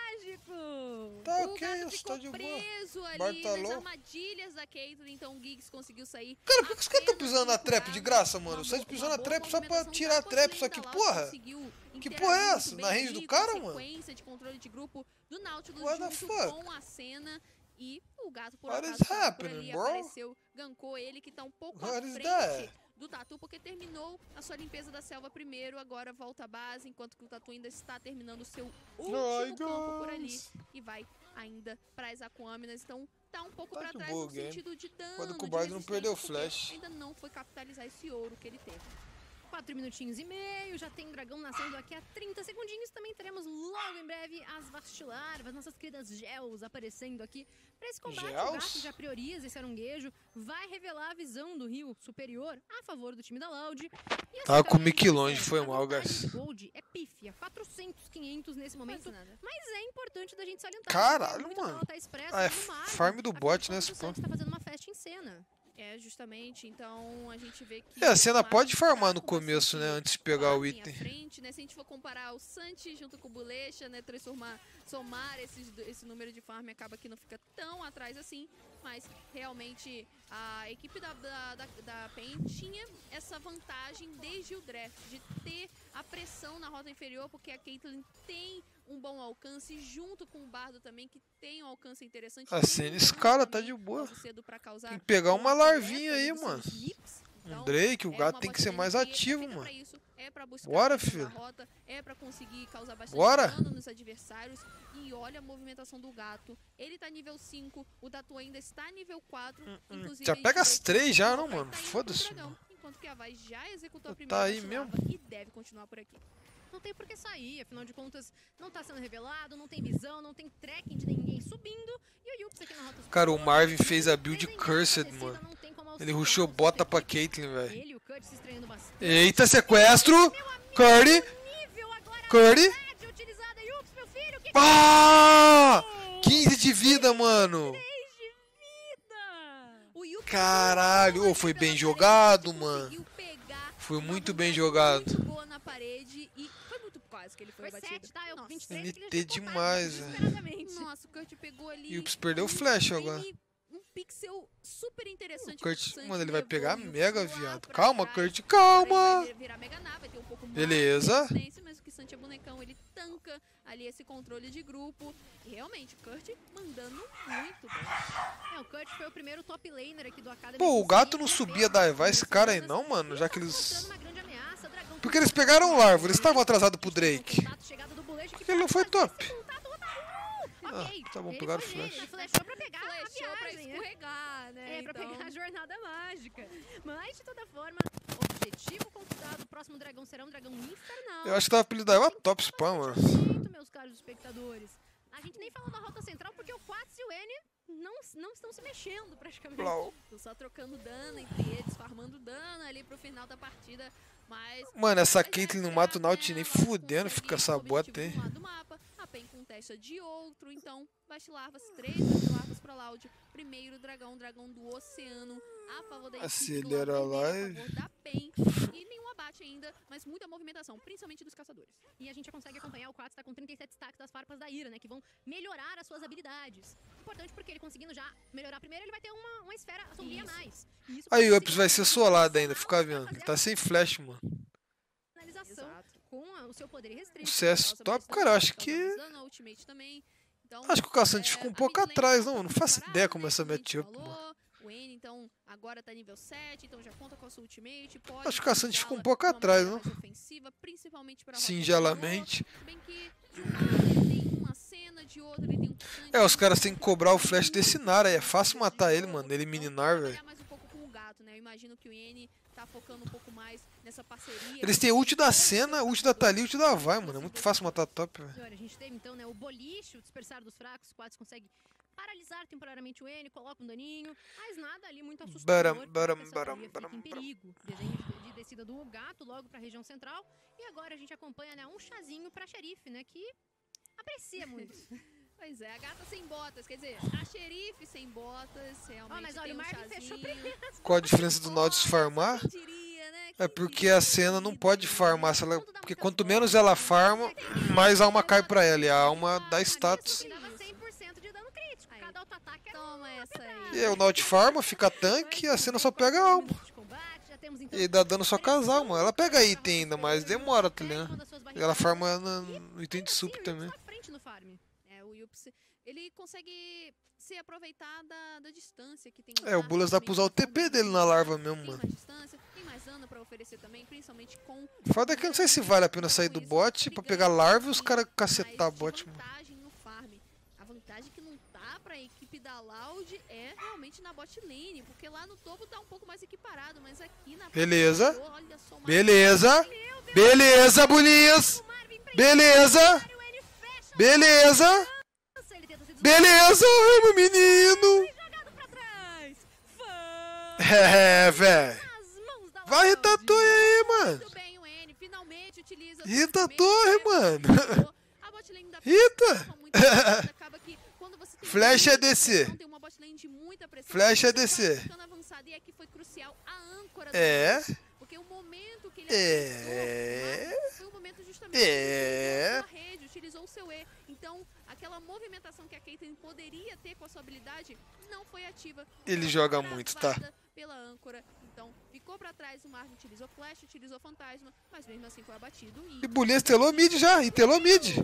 mágico. Tá O ok, gato isso ficou tá de boa. preso ali Bartalô. nas armadilhas da Caitlyn, então o Giggs conseguiu sair. Cara, por que os caras tão apenas pisando na com trap de curado. graça, mano? Uma O Santos boa- pisou uma na boa trap só pra movimentação tirar da a trap, botlane só que da porra. Loud, conseguiu Que interagir porra é muito essa? bem Na range ali do com a cara, mano? sequência de controle de grupo do Nautilus What the junto fuck? com a cena. E o gato, por What acaso, is tava por happening, ali, bro? apareceu, gankou ele, que tá um pouco What à is frente that? do Tatu, porque terminou a sua limpeza da selva primeiro, agora volta à base, enquanto que o Tatu ainda está terminando o seu último Ai, campo por ali. guys. E vai ainda para as Aquâminas, então tá um pouco Tá para de trás boa no o game. sentido de dano, Quando que o de Bard não resistência, perdeu o porque flash. ainda não foi capitalizar esse ouro que ele teve. Quatro minutinhos e meio, já tem dragão nascendo aqui a trinta segundinhos. Também teremos logo em breve as vastilarvas, nossas queridas gels aparecendo aqui. Pra esse combate, Gels? o gato já prioriza esse aranguejo, vai revelar a visão do rio superior a favor do time da Loud. E assim, Tava com o também, Mickey longe, sério, foi a mal, vantagem guys. do Gold é pífia, quatrocentos, quinhentos nesse momento. nada. Mas é importante da gente salientar. Caralho, porque muito mano. dela tá expressa Ah, é no Marvin. farm do Afinal bot, de né, contas, esse o Santos tá fazendo uma festa em cena. É, justamente, então a gente vê que... É, a cena o pode Marvin farmar tá no com começo, né? bastante Antes de pegar o Marvin à item. frente, né? Se a gente for comparar o Santi junto com o Bolecha, né? Transformar, somar esses, do- esse número de farm, acaba que não fica tão atrás assim. Mas realmente a equipe da, da, da, da P E N tinha essa vantagem desde o draft, de ter a pressão na rota inferior, porque a Caitlyn tem um bom alcance, junto com o Bardo também, que tem um alcance interessante. A Tem cena um escala, dano tá também de boa. logo cedo pra causar Tem que pegar uma alerta larvinha ali aí, dos mano. seus hips. Um Então, Drake, o é gato uma tem que ser botlane mais que é ativo, feita pra mano. isso, é pra buscar Bora, a pressão da filho. rota, é pra conseguir causar bastante Bora. dano nos adversários. E olha a movimentação do gato. Ele tá nível cinco, o Tatu ainda está nível quatro. Inclusive, Já a gente pega vê as que três já, o não, Vai mano? tá indo pro Foda-se, dragão, mano. enquanto que a Vai já executou a Tá primeira aí vacilarva mesmo? e deve continuar por aqui. Não tem por que sair, afinal de contas, não tá sendo revelado, não tem visão, não tem tracking de ninguém subindo. E o Yups aqui na rota Cara, o superior, Marvin fez a build defendendo cursed, a descida, mano. não tem como Ele auxiliar rushou o bota pra equipe. Caitlyn, velho. Ele e o Kurt se estranhando bastante. Eita, sequestro! Curry! Nível agora, Curry! habilidade utilizada. Yups, meu filho, que Ah! quinze de vida, mano. três de vida! O Yups Caralho, voou ô, foi ali bem pela jogado, parede, mano. conseguiu pegar Foi uma muito bem vantagem jogado. muito boa na parede e foi muito quase que ele foi, Foi abatido. sete, tá? Eu Nossa. vinte e três, N que ele T já tinha demais, contado velho. desesperadamente. Nossa, o Kurt pegou ali. E o Ups perdeu o um flash frame, agora. Um pixel super interessante. O Kurt, que o Sanji mano, ele vai levou pegar e o mega, Ups lá viado. pra Calma, trás. Kurt, Agora ele calma. vai virar Mega Na, vai ter um pouco mais Beleza. de resistência, mas o que Santi é bonecão, ele tanca ali esse controle de grupo. E realmente, o Kurt mandando muito bem. É, o Kurt foi o primeiro top laner aqui do Academy. Pô, o a gato conseguir não romper subia da Eva esse cara aí semanas, não, mano, e já que tá eles... mostrando uma grande ameaça, Dragão Porque eles pegaram o Larvo, eles estavam atrasados pro Drake. Contato, chegada do Bolejo, que Ele não foi pode fazer top. esse contato, uh, ok, Ah, tá bom, ele pegaram foi o flash. nele, Ele flashou pra pegar a Flechou pra viagem, né? escorregar, né? É, pra Então, pegar a jornada mágica. Mas, de toda forma, objetivo conquistado. O próximo dragão será um dragão infernal. Eu acho que tava apelido da Eva top spam, mano. Muito, meus caros espectadores. A gente nem falou da rota central porque o Quats e o N não, não estão se mexendo praticamente. Blau. Tô só trocando dano entre eles, farmando dano ali pro final da partida. Mas. Mano, essa mas é Caitlyn não esperado, mata o né? Naut nem Ela fudendo, consegue fica o essa objetivo bota de aí. um lado do mapa, a Pen contesta de outro. Então, Bastilarvas, três Bastilarvas pra Loud. Primeiro dragão, dragão do oceano. A favor da equipe do Acelera lado a vermelho, live. a favor da Pen. E nenhum abate ainda, mas muita movimentação, principalmente dos caçadores. E a gente já consegue acompanhar o Quats tá com trinta e sete destaques das farpas da Ira, né? Que vão melhorar as suas habilidades. Importante porque ele conseguindo já melhorar primeiro, ele vai ter uma, uma esfera sombria a Isso. mais. E isso Aí o pode Ups ser vai ser solado ainda, fica pra vendo. fazer Ele tá sem flash, mano. a finalização. movimentação Exato. com a- o seu poder O restrito. C S top, cara, eu acho que... Usando a ultimate também. Então, Acho que o Caçante é, ficou um a pouco mid lane atrás, tá um não. Não pouco faço parada, ideia como né, essa como a gente matchup, mano. falou. O N, então, agora tá nível sete, então já conta com a sua ultimate. Pode Acho que o Caçante ficou um utilizá-la pouco de uma atrás, maneira não? mais ofensiva, principalmente pra Singelamente. Se bem que de um lado ele tem uma cena, de outro ele tem um Caçante. É, os caras têm que cobrar o flash desse Nara. É fácil matar ele, mano. Ele mininar, velho. mais um pouco com o gato, né? Eu imagino que o N tá focando um pouco mais nessa parceria. Eles têm ult da Senna, ult da Tali, ult da Vai, mano. É muito fácil matar top, velho. E olha, a gente teve então, né, o boliche, o dispersar dos fracos, o Quads consegue paralisar temporariamente o N, coloca um daninho, mas nada ali muito assustador. Baram, baram, essa baram, torre baram, fica em baram. perigo. Desenho de, de descida do gato logo pra região central. E agora a gente acompanha, né, um chazinho pra xerife, né, que aprecia muito. Pois é, a gata sem botas, quer dizer, a xerife sem botas, realmente Ó, mas olha, tem o um Marvin chazinho. fechou primeiro. Qual a diferença do Nautilus farmar? Quem diria, né? É Quem porque diria, a Senna não quem pode diria. farmar. Se ela... Porque quanto menos ela farma, mais a alma cai pra ela. E a alma dá status. Quem dava cem por cento de dano crítico. Aí. Cada auto-ataque era Toma essa aí. E aí o Naut farma, fica tanque e a Senna só pega a alma. E aí dá dano só com as almas. Ela pega item ainda, mas demora, tá ligado? E ela farma no, no item de sup também. É, o Yups, ele consegue se aproveitar da, da distância que tem. É, o Bulas dá pra usar o T P dele na larva mesmo, Tem mano. mais distância, tem mais dano pra oferecer também, principalmente com... Foda é que eu não sei se vale a pena sair do bot pra pegar larva e os caras cacetar bot, mano. vantagem no farm. A vantagem que não tá pra equipe da Loud é realmente na bot lane, porque lá no topo tá um pouco mais equiparado, mas aqui na... Beleza. Olha só, uma- Beleza. Beleza, bolinhas. Beleza. Beleza. Beleza, ai, meu menino. É, velho. Vai Rita a torre aí, mano. Muito bem, o N finalmente utiliza... Rita a torre, mano. A bot lane da Rita. muito rápida, acaba que quando você tem Flash é muita D C. pressão, tem uma bot lane de muita pressão, Flash você é vai D C. ficando avançado, e aqui foi crucial a âncora do É. Flash, porque o momento que ele É. acertou, foi o momento justamente É. que ele utilizou a sua rede, utilizou o seu E. Então, aquela movimentação que a Caitlyn poderia ter com a sua habilidade não foi ativa. Ele joga muito, tá? Pela âncora, então ficou pra trás. O Marvin utilizou Flash, utilizou Fantasma, mas mesmo assim foi abatido. E Bolinhas telou mid já, e telou mid.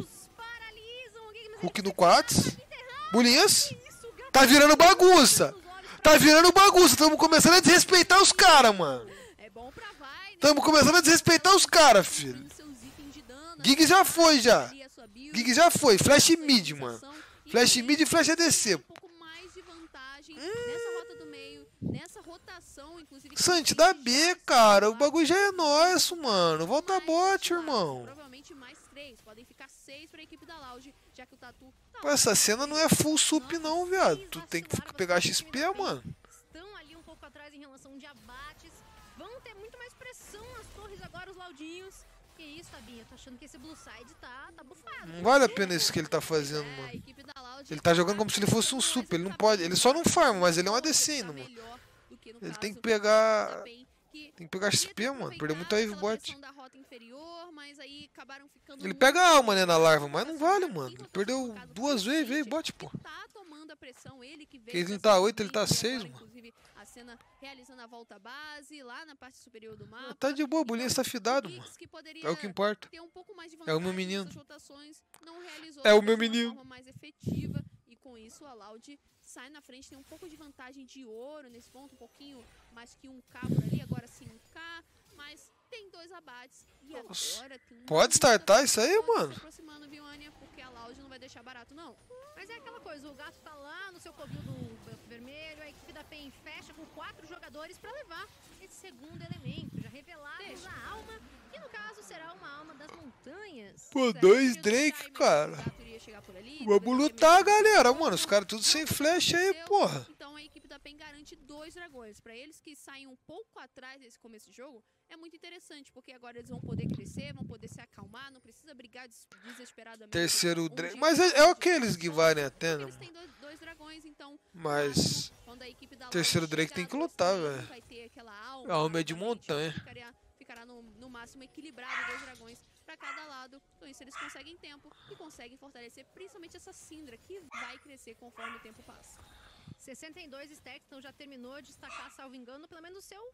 Hook no Quats. Bolinhas. Tá virando bagunça. Tá virando bagunça. Tamo começando a desrespeitar os caras, mano. É bom pra vai, né? Tamo começando a desrespeitar os caras, filho. Seus itens de dano, Gig já foi, já. ali a sua build, Gig já foi. Flash mid, mano. e Flash aí, mid e flash A D C. um pouco mais de vantagem nessa rota do meio, nessa rotação, inclusive. Santi, dá B, cara. O bagulho já é nosso, mano. Volta a bot, irmão. Provavelmente mais três, podem ficar seis pra equipe da Loud, já que o Tatu tá Pô, essa cena não é full sup não, viado. Tu tem que ficar- pegar X P, mano. Estão ali um pouco atrás em relação de abates. Vão ter muito mais pressão nas torres agora, os Laudinhos. Que isso, Tabinha? Tô achando que esse Blue Side tá, tá bufado. Não vale a pena isso que ele tá fazendo, É, a mano. equipe da Loud Ele tá jogando como se ele fosse um super. Ele não pode. Ele só não farma, mas ele é um A D C ainda, mano. melhor do que no Ele caso tem que da pegar. PEN, que Tem que pegar X P, mano. Perdeu muito a Wave aquela bot. pressão da rota inferior, mas aí acabaram ficando Ele muito pega a alma, né, na próximos, larva, mas não vale, assim, mano. enquanto Ele perdeu colocado duas pelo waves aí, Sage, bot, pô. que tá tomando a pressão, ele que veio Que ele dessa tá oito, ele tá mid, seis, agora, mano. inclusive, a cena realizando a volta base lá na parte superior do mapa. Tá de boa, o Bolinha está O fidado, Giggs, mano. que poderia É o que importa. ter um pouco mais de É o meu vantagem menino. nessas rotações, não realizou É o de meu uma menino. forma mais efetiva, e com isso a Loud sai na frente, tem um pouco de vantagem de ouro nesse ponto, um pouquinho mais que um K por ali, agora sim um K, mas tem dois abates e Nossa. agora tem uma Pode startar isso aí, luta mano? se aproximando, viu, Ania? Porque a Loud não vai deixar barato, não. Mas é aquela coisa, o gato tá lá no seu covil do buff vermelho, a equipe da PEN fecha com quatro jogadores pra levar esse segundo elemento. Já revelamos a alma, que no caso será uma alma das montanhas. Pô, Certo, dois o Drake, timer, cara. o gato iria chegar por ali, Vamos talvez lutar, até mesmo galera. com Mano, os caras tudo sem flash aí, aconteceu. porra. Então a equipe da PEN garante dois dragões. Pra eles que saem um pouco atrás desse começo de jogo, é muito interessante, porque agora eles vão poder crescer, vão poder se acalmar, não precisa brigar des desesperadamente. Terceiro um Drake. de Mas é, é o que eles guivarem até, né? Eles têm dois, dois dragões, então. Mas. Quando a equipe da Terceiro Loud Drake chegar tem que no lutar, oceano, velho. vai ter aquela alma, A alma é de novamente, montanha. Ficaria, ficará no, no máximo equilibrado, dois dragões pra cada lado. Com isso eles conseguem tempo e conseguem fortalecer principalmente essa Syndra, que vai crescer conforme o tempo passa. sessenta e dois stacks, então já terminou de destacar, salvo engano, pelo menos o seu,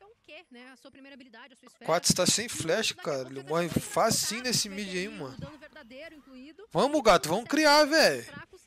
é um quê, né? A sua primeira habilidade, a sua esfera. Quatro tá sem flash, cara. Ele morre facinho nesse mid aí, mano. Vamos, gato. Vamos criar, velho.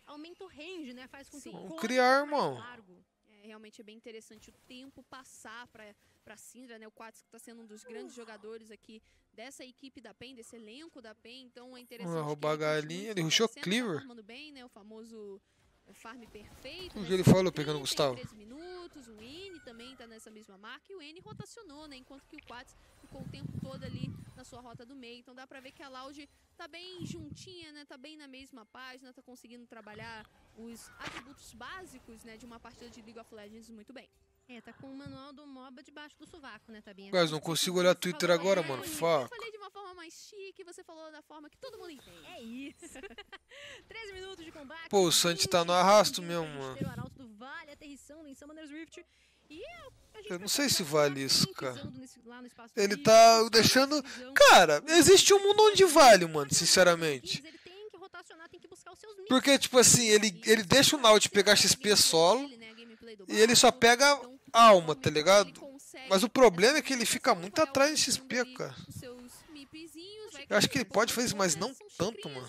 Vamos criar, irmão. É, realmente é bem interessante o tempo passar pra, pra Syndra, né? O Quatz que tá sendo um dos grandes jogadores aqui dessa equipe da PEN, desse elenco da PEN. Então é interessante. Ah, roubar a galinha. Ele rushou cleaver. Tá bem, né? O famoso farm perfeito. O que ele falou pegando o Gustavo? treze minutos, o N também tá nessa mesma marca e o N rotacionou, né? Enquanto que o Quatz ficou o tempo todo ali na sua rota do meio. Então dá pra ver que a Loud tá bem juntinha, né? Tá bem na mesma página, tá conseguindo trabalhar os atributos básicos, né, de uma partida de League of Legends muito bem. É, tá com o manual do MOBA debaixo do sovaco, né, Tabinha? Guys, não consigo olhar Twitter agora, mano. Fuck. Eu falei de uma forma mais chique, você falou da forma que todo mundo entende. É isso. treze minutos de combate. Pô, o Santi tá no arrasto mesmo, mano. O Arauto do Vale aterrissando em Summoner's Rift. E a gente Eu não sei se vale isso, cara. nesse, lá no espaço Ele do tá Rift, deixando... Cara, existe um mundo onde vale, mano, sinceramente. ele tem que rotacionar, tem que buscar os seus níveis. Porque, tipo assim, ele, ele deixa o Naut pegar X P solo e ele só pega alma, tá ligado? Mas o problema é que ele fica muito atrás de X P, cara. Eu acho que ele pode fazer isso, mas não tanto, mano.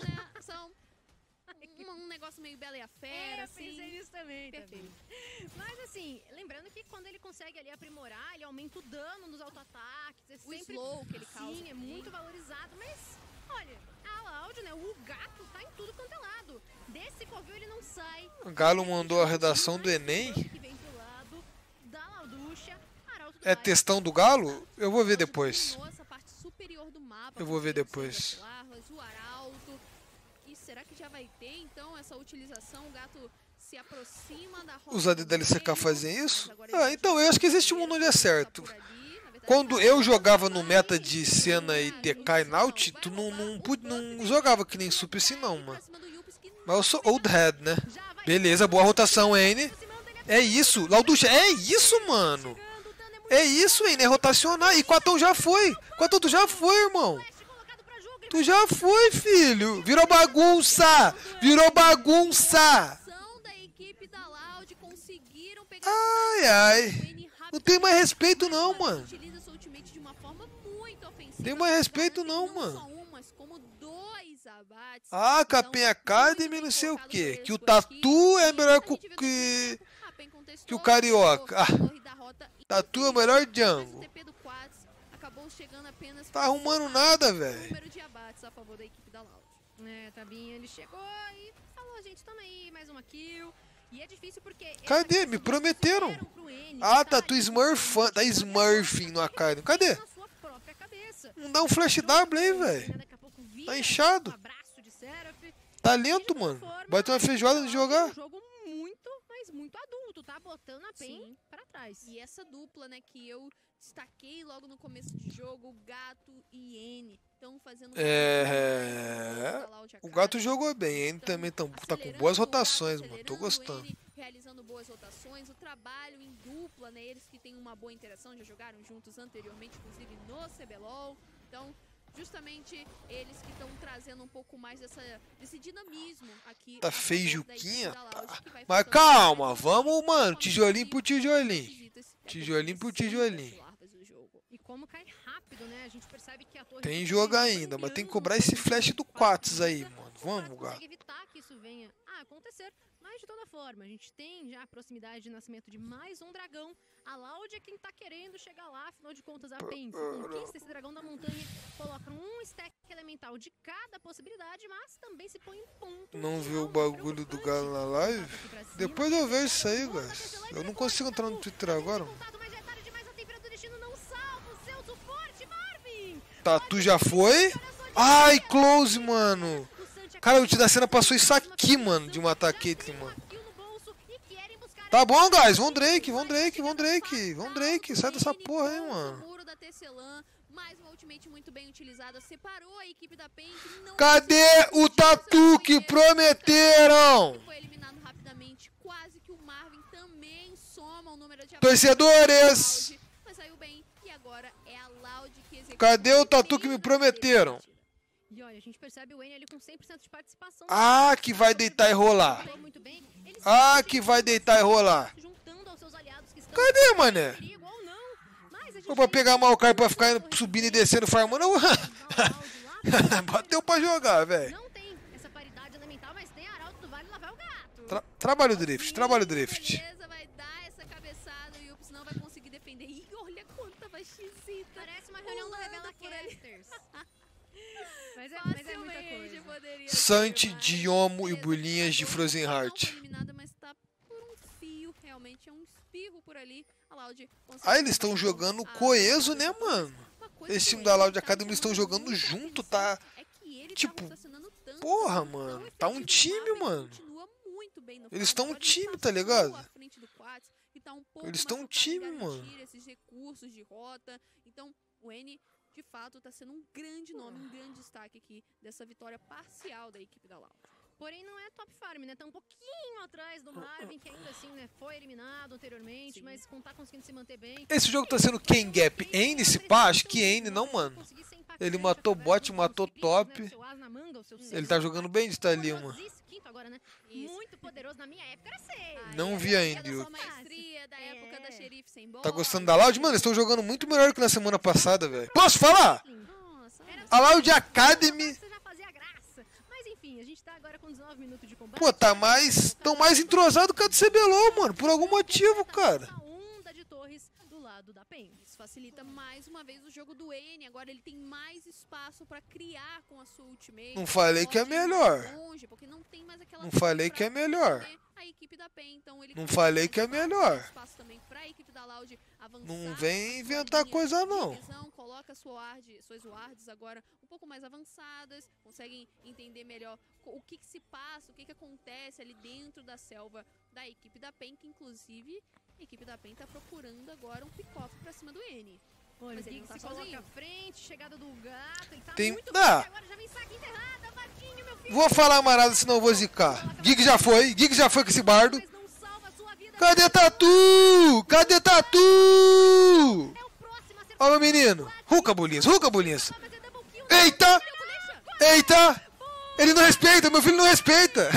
Um negócio meio Bela e a Fera, É, assim. pensei nisso também, Perfeito. Mas assim, lembrando que quando ele consegue ali aprimorar, ele aumenta o dano nos auto-ataques. É O sempre... slow que ele causa. Sim, é também. muito valorizado, mas olha, a Loud, né, o gato tá em tudo quanto é lado. Desse covil ele não sai. O Galo mandou a redação do Enem. Que vem pro lado da Lauducha, Arauto do É Vale. textão do Galo? Eu vou ver depois. Dominou essa parte superior do mapa, Eu vou ver conseguindo depois. ser as larvas, o arauto. E será que já vai ter, então, essa utilização? O gato se aproxima da rota Os A D do da L C K meio, fazem mas isso? agora Ah, ele então eu acho que existe um mundo onde é certo. tá por ali. Na verdade, Quando tá eu por jogava ali, no meta mas de Senna e T K e Naut, tu não, não, pude- não jogava que nem Super assim não, mano. Mas eu sou old head, né? Beleza, boa rotação, N. É isso, Lauducha, é isso, mano. É isso, N, é rotacionar. E Quatão já foi. Quatão, tu já foi, irmão. Tu já foi, filho. Virou bagunça. Virou bagunça. da equipe da Loud conseguiram pegar Ai, ai. Não tem mais respeito não, mano. utiliza sua ultimate de uma forma muito ofensiva. Tem mais respeito não, Não mano. só um, mas como dois abates. Ah, Então, Capem Academy, muito não sei o colocado que. por Que o eles por aqui. Tatu é melhor A que, gente vê que, a PEN contestou, que o Carioca. a Ah, torre da rota. Tatu é o melhor Mas o jungle. T P do Quatz acabou chegando apenas Tá arrumando nada, velho. número de abates a favor da equipe da Loud. É, Tabinha, ele chegou e falou, gente, tamo aí, mais uma kill. E é difícil porque... Cadê? Me prometeram. Ah, tá tu smurfando, tá smurfing no Academy. Cadê? Na sua própria cabeça. Não dá um flash W aí, velho. Daqui a pouco vira Tá inchado. um abraço de Seraph. Tá lento, mano. Bateu uma feijoada de jogar. Um jogo muito, mas muito adulto, tá? Botando a PEN Sim. pra trás. E essa dupla, né, que eu destaquei logo no começo de jogo, Gato e N, estão fazendo... É. da Loud O Academy. gato jogou bem. Ele também tá, tá com boas rotações, mano. Tô acelerando gostando. ele, realizando boas rotações, o trabalho em dupla, né? Eles que têm uma boa interação, já jogaram juntos anteriormente, inclusive no C B L O L. Então, justamente eles que estão trazendo um pouco mais dessa, desse dinamismo aqui. Tá a favor da feijuquinha, equipe da Loud, que vai Mas faltando calma, mais vamos, mano. Tijolinho por tijolinho. visitas, é, Tijolinho por sempre tijolinho. as larvas do jogo. E como cai rápido, né? A gente percebe que a torre... Tem fica jogo ali ainda, mas tem que brilhando cobrar no esse fundo flash do Quatz aí, mano. O Vamos, Quatz gato. consegue evitar que isso venha a acontecer, mas de toda forma, a gente tem já a proximidade de nascimento de mais um dragão. A Loud é quem tá querendo chegar lá, afinal de contas, a PEN conquista esse dragão da montanha, coloca um stack elemental de cada possibilidade, mas também se põe em ponto. Não final, viu o muito bagulho do preocupante. Galo na live? Aqui pra cima. Depois eu vejo isso aí, Boa, guys. tá Eu não consigo entrar no Twitter agora, mano. contato, mas já é tarde demais, a temperatura do destino não salva o seu suporte, Marvin! Tatu já foi? Ai, close, mano. Cara, o da cena passou isso aqui, mano, de matar a Caitlyn, mano. Tá bom, guys. Vão Drake, vão Drake, vão Drake. Vão Drake. Sai dessa porra aí, mano. O muro da Tecelã, mais uma ultimate muito bem utilizada, separou a equipe da PEN. que não Cadê o Tatu que prometeram? Foi eliminado rapidamente, quase que o Marvin também soma o número de Torcedores! Loud, mas saiu bem e agora é a Loud que executa. Cadê o Tatu que me prometeram? E olha, a gente percebe o N ali com cem por cento de participação. Ah, que vai deitar e rolar. Muito bem. Ele Ah, sempre que vai deitar e rolar. juntando aos seus aliados que estão Cadê, mané? em perigo ou não. Mas Ou pra pegar mal o cara pra ficar indo, subindo e descendo, farmando. Eu... Bateu pra jogar, velho. Não tem essa paridade elemental, mas tem Arauto do Vale, lá vai o gato. Tra trabalho o drift, trabalho o drift. Beleza, vai dar essa cabeçada e o Yups não vai conseguir defender. Ih, olha quanta baixizita. Parece uma reunião do Pulando Revela por ali. Casters. Mas é, mas é muita Facilmente coisa. poderia Santi, ser, mas Diomo e beleza, bolinhas de não Frozen foi Heart. eliminada, mas tá por um fio, realmente é um espirro por ali. A Loud consegue Ah, eles estão fazer jogando a- coeso, né, mano? Uma coisa Esse que time o da Envy Loud tá Academy estão chamando jogando muita junto, atenção tá? é que ele tá Tipo, rotacionando tanto, porra, tão mano, tá um efetivo no time, mapa e mano. continua muito bem no Eles fight. tão um Agora ele time, tá passou ligado? à frente do Quats e tá um pouco Eles mais tão um focado em time, garantir mano. esses recursos de rota. Então, o N, de fato, tá sendo um grande nome, um grande destaque aqui dessa vitória parcial da equipe da Loud. Porém, não é top farm, né? Tá um pouquinho atrás do Marvin, que ainda assim, né, foi eliminado anteriormente, Sim. mas com tá conseguindo se manter bem. Esse jogo tá sendo Ken Gap N, se pá? Acho que N, não, mano. Ele matou bot, matou top. Ele tá jogando bem de ali, mano. Agora, né? Isso. Muito poderoso. Na minha época era seis. Não Aí, vi é ainda, da sua Yups. maestria, da época da É. xerife sem bola. Tá gostando da Loud? Mano, eles estão jogando muito melhor que na semana passada, velho. Posso falar? Nossa, A Loud Academy, Você já fazia graça. Mas enfim, a gente tá agora com dezenove minutos de combate. pô, tá mais. Tão mais entrosado que a do C B L O L, mano. Por algum motivo, cara. Essa onda de torres do lado da P E N. isso facilita mais uma vez o jogo do N. Agora ele tem mais espaço pra criar com a sua ultimate. Não falei que é Pode ir melhor. mais longe, porque não tem mais aquela Não torre falei pra que é melhor. defender a equipe da P E N. Então ele Não consegue falei que é mais melhor. espaço também pra equipe da Loud avançar Não a vem sua inventar linha coisa, de não. visão, coloca sua ward, suas wards agora um pouco mais avançadas, conseguem entender melhor co- o que, que se passa, o que, que acontece ali dentro da selva da equipe da P E N, que inclusive a equipe da P E N tá procurando agora um pick-off pra cima do N. Olha, Mas o ele Giggs não tá se coloca sozinho. à frente, chegada do gato, ele tá Tem- muito Ah. bem, agora já vem saque enterrada, Marquinho, meu filho. Vou falar marada, senão eu vou zicar. Gig já foi, Gig já foi com esse bardo. Mas não salva a sua vida. Cadê Tatu? Cadê Tatu? É o próximo a ser Ó, meu menino. Ruca, bolinhas, ruca, bolinhas. vai fazer double kill. Eita! Deixa. Eita! Ele não respeita, meu filho não respeita.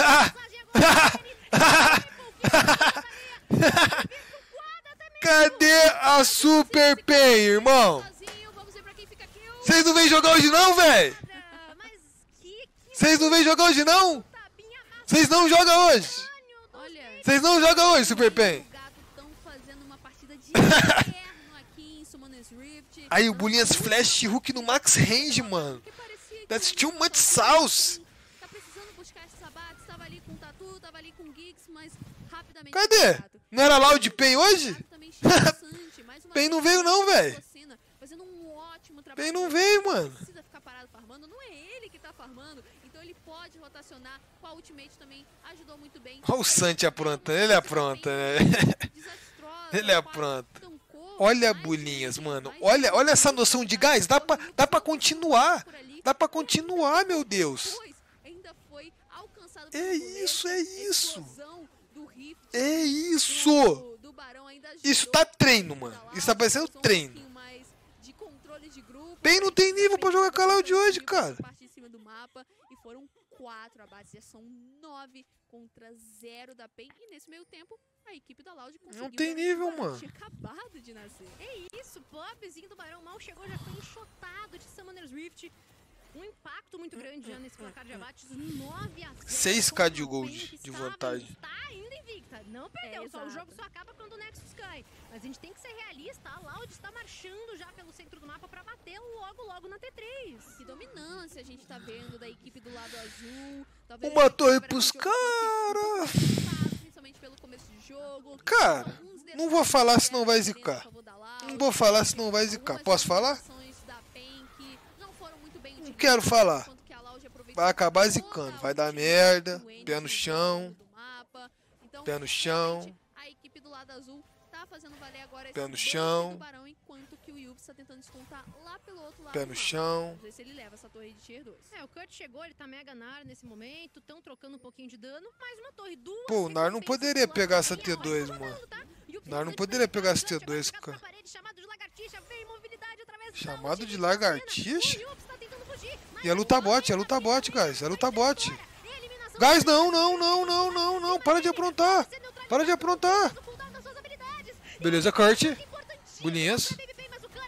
Cadê a Super Pen, irmão? Sozinho, vamos ver pra quem fica kill. Vocês não vêm jogar hoje não, velho? Ah, mas que, que Vocês não vêm jogar hoje não? tabinha Vocês não jogam hoje? Olha, Vocês não jogam hoje, Super Pen? o gato estão fazendo uma partida de inferno aqui em Summoner's Rift. Aí o bolinhas flash hook no max range, mano. Que parecia que That's o too Yups much tá sauce. Tá precisando buscar esses abates, tava ali com o Tatu, tava ali com o Giggs, mas rapidamente... Cadê? o gato- Não era Loud Pen hoje? O gato também interessante, mais uma Pen não vez, veio não, velho. Lucina, fazendo um ótimo trabalho. Pen não veio, mano. Precisa ficar parado farmando, não é ele que tá farmando, então ele pode rotacionar com a ultimate também, ajudou muito bem. Olha o Santi aprontando, ele apronta, né? Desastrosa, Ele quase apronta. tancou Olha, mais bolinhas, de mano. mais Olha, de olha essa noção de gás. Dá pra, dá pra continuar. por ali. Dá pra continuar, meu Deus. Depois, ainda foi alcançado É pelo goleiro. isso, é A isso. explosão do Rift É isso. do- do Barão ainda Isso ajudou tá treino, a mano. equipe da Isso tá Loud, parecendo usou um treino. pouquinho mais de controle de grupo. Pen não tem nível pra jogar com a Loud hoje, cara. Parte em cima do mapa e foram quatro abates, já são nove contra zero da P E N. E nesse meio tempo, a equipe da Loud conseguiu... tem garantir nível, o Barão, mano. Tinha acabado de nascer. É isso, pobrezinho do Barão mal chegou, já foi enxotado de Summoner's Rift. Um impacto muito grande já nesse placar de abates, nove a zero. seis K de contra a gold P E N, que de estava- vantagem. Está ainda invicta, não perdeu, É, só o exato. jogo só acaba quando o Nexus cai. Mas a gente tem que ser realista, a Loud está marchando já pelo centro do mapa para bater logo, logo na T três. Que dominância a gente tá vendo da equipe do lado azul. Talvez Uma a equipe torre do pros Brasil fosse um pouco cara. cansado, principalmente pelo começo de jogo. Cara, Alguns não vou falar senão vai detalhes zicar. a favor da Loud. Não vou falar senão vai zicar. Algumas Posso falar? movimentações da P E N que não foram muito bem Não quero falar. enquanto que a Loud aproveitou Vai acabar toda zicando. a Vai dar utilidade merda. do N Pé no do chão. mapa. Então, Pé no chão. realmente, a equipe do lado azul tá fazendo valer agora Pé esse no doce chão. do Barão, enquanto que o Yups tá tentando descontar lá pelo outro lado Pé do no mapa. chão. Vamos ver se ele leva essa torre de tier dois. É, o Kurt chegou, ele tá mega nar nesse momento, tão trocando um pouquinho de dano, mais uma torre, duas. Pô, o Nar não recompensas poderia do lado pegar da essa P E T N, ó, dois, ele tá mano. rodando, tá? E o Nar não Pix poderia pegar essa chegou T dois, chegou cara. pra parede, chamado de lagartixa, vem mobilidade através da Chamado de utiliza lagartixa? a cena. O Yups tá tentando fugir, mas E é luta a bola bot, é ainda luta vem bot, pra guys. É luta bot. fora. Eliminação Guys, da não, não, não, não, não, não. Para de aprontar. Para de aprontar. do cooldown das suas habilidades. Beleza, Kurt. Importantíssimo Bolinhas. pra Baby Pen, mas o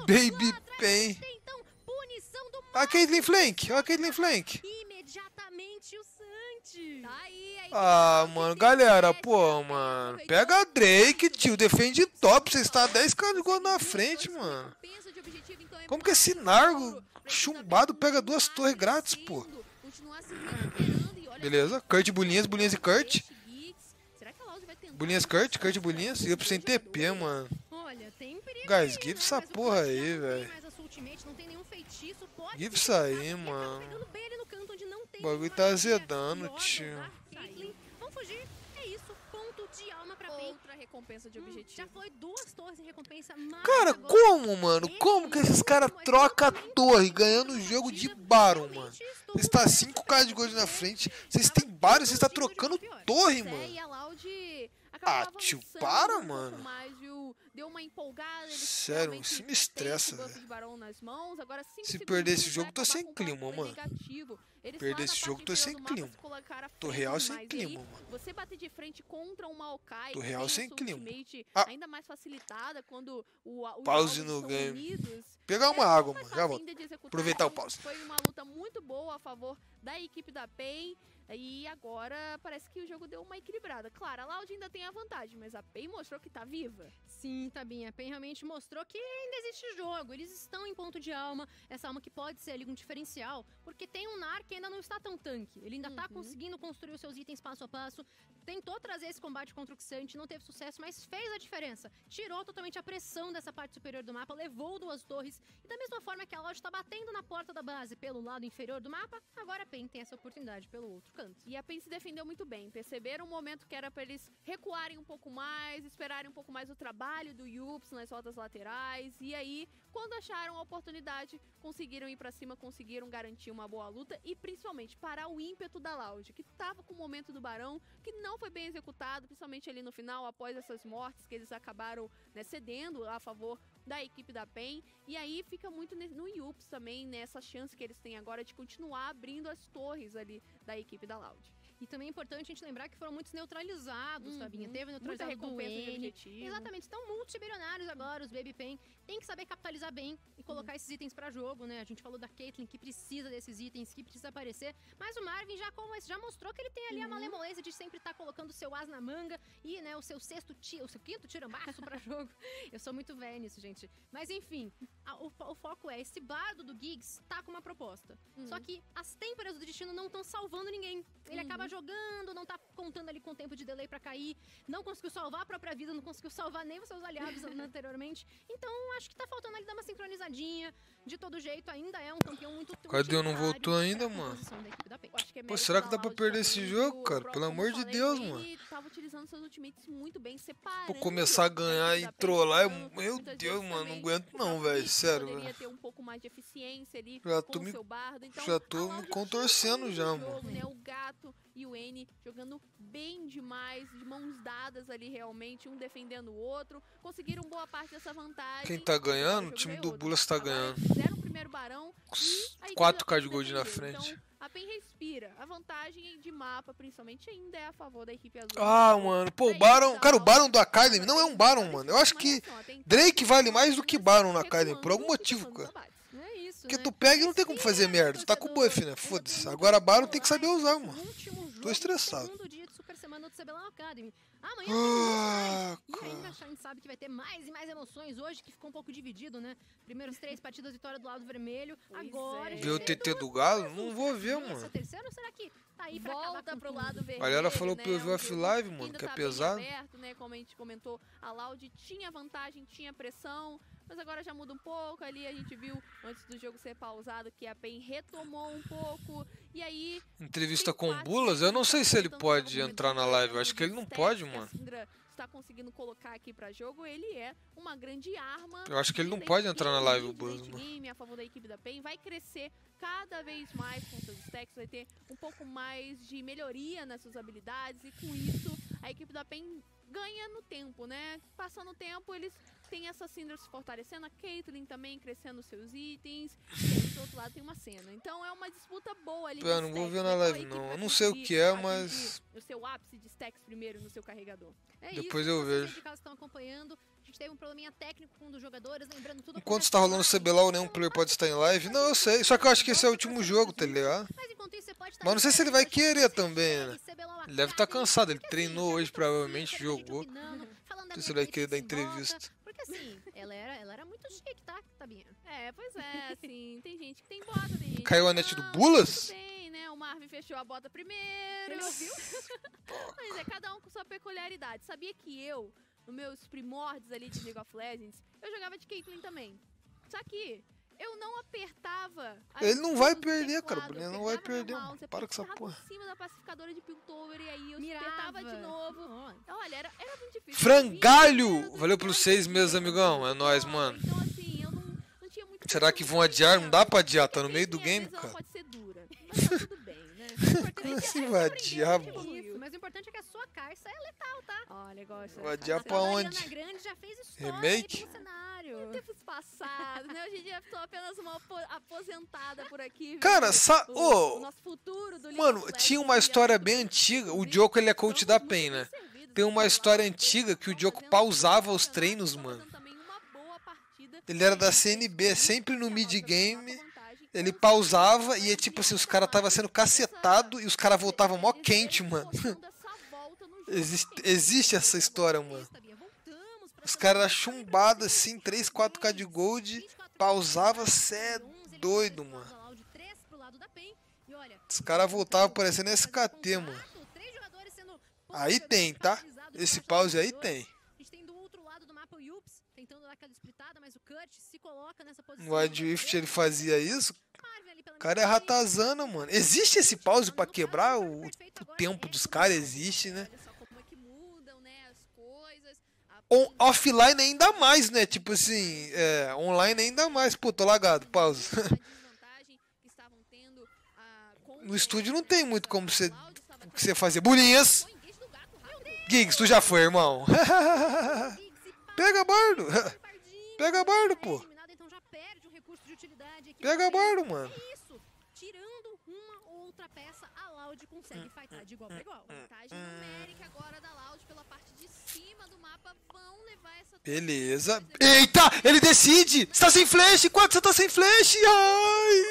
Baby Pain. Então, punição do A Caitlyn Flank, ó a Caitlyn Flank. imediatamente o Santi. Tá aí, aí Ah, mano, galera, pô, mano. Pega a Drake, tio. Defende top. Você está dez k de gol na frente, mano. recompensa de objetivo, então é Como que esse Nargo chumbado pega duas torres grátis, pô? continuar se recuperando e olha Beleza. Kurt Bulinhas, Bulinhas e Kurt. será que a Loud vai tentar? Bulinhas Kurt, Kurt Bulinhas. E eu sem T P, mano. Olha, tem perigo. Guys, aí, give né? essa Mas o porra Flash aí, já não tem velho. mais a sua ultimate, não tem nenhum feitiço, pode Give ser isso que aí, ele acaba mano. pegando bem ali no canto onde não tem O bagulho nenhuma tá magia. azedando, E olha, tio. tá? Caitlyn, vamos fugir. É isso, ponto de alma pra Pain. Outra recompensa de Hum, objetivo. já foi duas torres em recompensa, mas Cara, agora como, mano? Como que esses caras trocam a torre ganhando o jogo de Baron, mano? Você está cinco k de gol na frente. Vocês têm Baron e você está trocando torre, É, mano. e a Loud Ah, acabou tio, avançando para, um pouco mano. mais, viu? Deu uma empolgada. Eles Sério, realmente isso me têm estressa, esse buff velho. de Barão nas mãos. Agora, cinco Se segundos perder esse vai jogo, tô acabar sem com o clima, player mano. negativo. Eles Perder lá na esse parte jogo, tô inferior sem do mapa clima. se colocaram à Tô frente real sem demais. E clima, aí, mano. Você bater de frente contra um Maokai, Tô que real tem sem a sua clima. ultimate Ah. ainda mais facilitada quando o, os Pause alvos no são game. unidos. Pegar uma É água, mais mano. Já fácil volto. ainda de executar. Aproveitar o Então, pause. Foi uma luta muito boa a favor da equipe da Pain. E agora parece que o jogo deu uma equilibrada. Claro, a Loud ainda tem a vantagem, mas a Pain mostrou que tá viva. Sim, Tabinha, a Pain realmente mostrou que ainda existe jogo. Eles estão em ponto de alma, essa alma que pode ser ali um diferencial, porque tem um Nar que ainda não está tão tanque. Ele ainda tá Uhum. conseguindo construir os seus itens passo a passo, tentou trazer esse combate contra o Xante, não teve sucesso, mas fez a diferença. Tirou totalmente a pressão dessa parte superior do mapa, levou duas torres, e da mesma forma que a Loud tá batendo na porta da base pelo lado inferior do mapa, agora a Pain tem essa oportunidade pelo outro canto. E a Pain se defendeu muito bem. Perceberam o momento que era pra eles recuarem um pouco mais, esperarem um pouco mais o trabalho do Yups nas rotas laterais. E aí, quando acharam a oportunidade, conseguiram ir pra cima, conseguiram garantir uma boa luta e principalmente parar o ímpeto da Loud, que tava com o momento do Barão, que não foi bem executado, principalmente ali no final, após essas mortes que eles acabaram, né, cedendo a favor da equipe da Pain. E aí fica muito no Yups também, nessa chance que eles têm agora de continuar abrindo as torres ali da equipe da Loud. E também é importante a gente lembrar que foram muitos neutralizados, Uhum. Tabinha. Teve Muita neutralizado do recompensa de N. objetivo. Exatamente, estão multibilionários agora, os Baby Pain. Tem que saber capitalizar bem e colocar esses itens pra jogo, né? A gente falou da Caitlyn, que precisa desses itens, que precisa aparecer. Mas o Marvin já, como, já mostrou que ele tem ali a malemolência de sempre estar colocando o seu as na manga e, né, o seu sexto, ti, o seu quinto tirambaço pra jogo. Eu sou muito velha nisso, gente. Mas enfim, a- o, fo- o foco é, esse bardo do Giggs tá com uma proposta. Só que as têmperas do destino não estão salvando ninguém. Ele acaba jogando, não tá contando ali com o tempo de delay pra cair, não conseguiu salvar a própria vida, não conseguiu salvar nem os seus aliados anteriormente. Então, acho que tá faltando ali dar uma sincronizadinha. De todo jeito, ainda é um campeão muito Cadê? Eu não utilitário voltou ainda, pra mano? composição da equipe da Pain. Eu acho que é Pô, mérito será que da dá pra Loud perder também, esse viu? jogo, cara? Pro- Pelo como amor eu de falei, Deus, ele mano. tava utilizando seus ultimates muito bem, separando. Vou começar a ganhar equipe e da Pain, trollar. eu- separando. Meu Muitas Deus, vezes mano. Não também aguento o não, próprio velho. Giggs Sério, poderia velho. ter um pouco mais de eficiência ali Já com tô o me- seu bardo. Então, já tô a me Loud tinha contorcendo domínio já, do mano. jogo, né? O Gato e o N jogando bem demais, de mãos dadas ali realmente, um defendendo o outro. Conseguiram boa parte dessa vantagem. Quem tá ganhando? Agora O time jogo é do outro. Bulas tá Agora ganhando. eles fizeram o primeiro barão e a equipe quatro K da de Pain gold se na defendeu. frente. Então, a Pain respira. A vantagem de mapa, principalmente, ainda é a favor da equipe azul. Ah, mano. Pô, o Baron... Cara, o Baron do Academy não é um Baron, mano. Eu acho que Drake vale mais do que Baron na Academy, por algum motivo, cara. É isso, Porque né? tu pega e não tem como fazer merda. Tu tá com o buff, né? Foda-se. Agora Baron tem que saber usar, mano. Último jogo Tô estressado. do segundo dia de Super Semana do C B L A O Academy. Amanhã tem Ah, muito mais. E ainda a gente sabe que vai ter mais e mais emoções hoje, que ficou um pouco dividido, né? Primeiros três partidas, vitória do lado vermelho. Pois Agora... é. a gente Ver o tem T T duas do Galo? vitórias Não vou ver, azul. Essa mano. terceira, ou será que tá aí pra acabar Volta com pro tudo? lado vermelho. A galera falou né? pro eu ver Um o jogo F-Live, mano, ainda que é tá bem pesado. aberto, né? Como a gente comentou, a Loud tinha vantagem, tinha pressão, mas agora já muda um pouco. Ali a gente viu, antes do jogo ser pausado, que a Pain retomou um pouco. E aí... Entrevista com o Bulas? Eu não sei se ele pode entrar na live. Eu acho que ele não pode, mano. Está conseguindo colocar aqui pra jogo, ele é uma grande arma. Eu acho que ele não da pode equipe entrar na live, o do Bulas, late mano. game a favor da equipe da Pain, vai crescer cada vez mais com seus stacks, vai ter um pouco mais de melhoria nas suas habilidades e com isso a equipe da Pain ganha no tempo, né? Passando o tempo, eles têm essa Syndra se fortalecendo, a Caitlyn também crescendo seus itens, e aí do outro lado tem uma cena. Então é uma disputa boa ali. Pô, eu de não vou stacks, ver né? na Qual live, equipe não. vai Eu não sei o conseguir que é, atingir mas... o seu ápice de stacks primeiro no seu carregador. É Depois isso, eu vocês vejo. de casa estão acompanhando. gente teve um probleminha técnico com um dos jogadores, lembrando tudo. Enquanto está rolando o C B L O L, nenhum player pode estar em live. Não, eu sei. Só que eu acho que esse é o último jogo, tá ligado? Mas enquanto isso, você pode estar Mas não sei se ele vai querer também, né? C B L O L Ele deve estar Academy, cansado. Ele porque, treinou assim, hoje, tá provavelmente assim, jogou. dominando, falando da Não sei se minha ele vai querer dar equipe que se volta, entrevista. Porque assim, ela era, ela era muito chique, tá, Tabinha? É, pois é, assim, tem gente que tem bota, tem gente Caiu que a net do não, Bulas? Tem, né? O Marvin fechou a bota primeiro. Ele ouviu? Mas é cada um com sua peculiaridade. Sabia que eu, nos meus primórdios ali de League of Legends, eu jogava de Caitlyn também. Só que eu não apertava. a Ele não vai skill do perder, cara. teclado, Ele eu não vai apertava perder, normal, mano. você Para com essa apertava porra. em cima da pacificadora de Piltover e aí eu Mirava. apertava de novo. Ó, Olha, era, era muito difícil. Frangalho! Valeu pelos seis meses, amigão. É nóis, mano. Então, assim, eu não, não tinha muito Será que vão adiar? Não dá pra adiar, tá no meio do game, Ela cara. pode ser dura, mas tá tudo bem, né? Como assim vai adiar, mano? isso, mas o importante é que a sua Carça é letal, tá? Olha, gosta. Vai adiar A pra Ariana onde? Grande já fez história Remake? aí pelo cenário. Tempos passados, né? Hoje em dia eu sou apenas uma apo- aposentada por aqui. Cara, vendo sa- o, ô, o nosso futuro do League Mano, of Legends, tinha uma que história é bem muito antiga. O vivo. Joko, ele é coach da Estamos PEN, muito né? bem servidos, Tem uma né? história Estamos antiga que o fazendo Joko um pausava os campeonato, treinos, estamos mano. fazendo também uma boa partida. Ele era da E C N B, sempre no a mid nossa game. vantagem, Ele com pausava certeza, e é vai tipo assim, ser os caras tava sendo cacetado e os caras voltavam mó quente, mano. Eles essa volta no jogo, Existe, gente. existe essa história, mano. Voltamos pra Os essa caras partida chumbados de assim, três, quatro K de gold. vinte e quatro Pausava, pontos, cê é onze, ele doido, fez mano. pausa lá, o de três pro lado da PEN. E olha, Os caras voltavam parecendo S K T, mano. contato, três jogadores sendo Aí tem, tá? paralisados Esse por pause aí jogadores. tem. A gente tem do outro lado do mapa o Yups, tentando dar aquela splitada, mas o Kurt se coloca nessa posição. No Wild ele fazia isso. Marvin ali pela O cara é metade. ratazana, mano. Existe esse pause pra quebrar? O, o tempo dos caras existe, né? Olha só como é que mudam, né, as coisas. A On, PEN offline ainda mais, né? Tipo assim, é, online ainda mais. Pô, tô lagado, pausa. a desvantagem que estavam tendo, ah, com No estúdio não tem muito como você, Cloud estava o que você fazer. Bolinhas! com o engage do gato rápido. Giggs, tu já foi, irmão. Pega bardo. Pega bardo, pô. Eliminado, então já perde um recurso de utilidade aqui Pega na PEN. bardo, mano. É isso. Tirando uma outra peça, a Loud consegue fightar de igual para igual. Vantagem numérica agora da Loud pela parte de cima do mapa. Vão levar essa Beleza. Eita, ele decide. Você tá sem flash. Quanto você tá sem flash? Ai.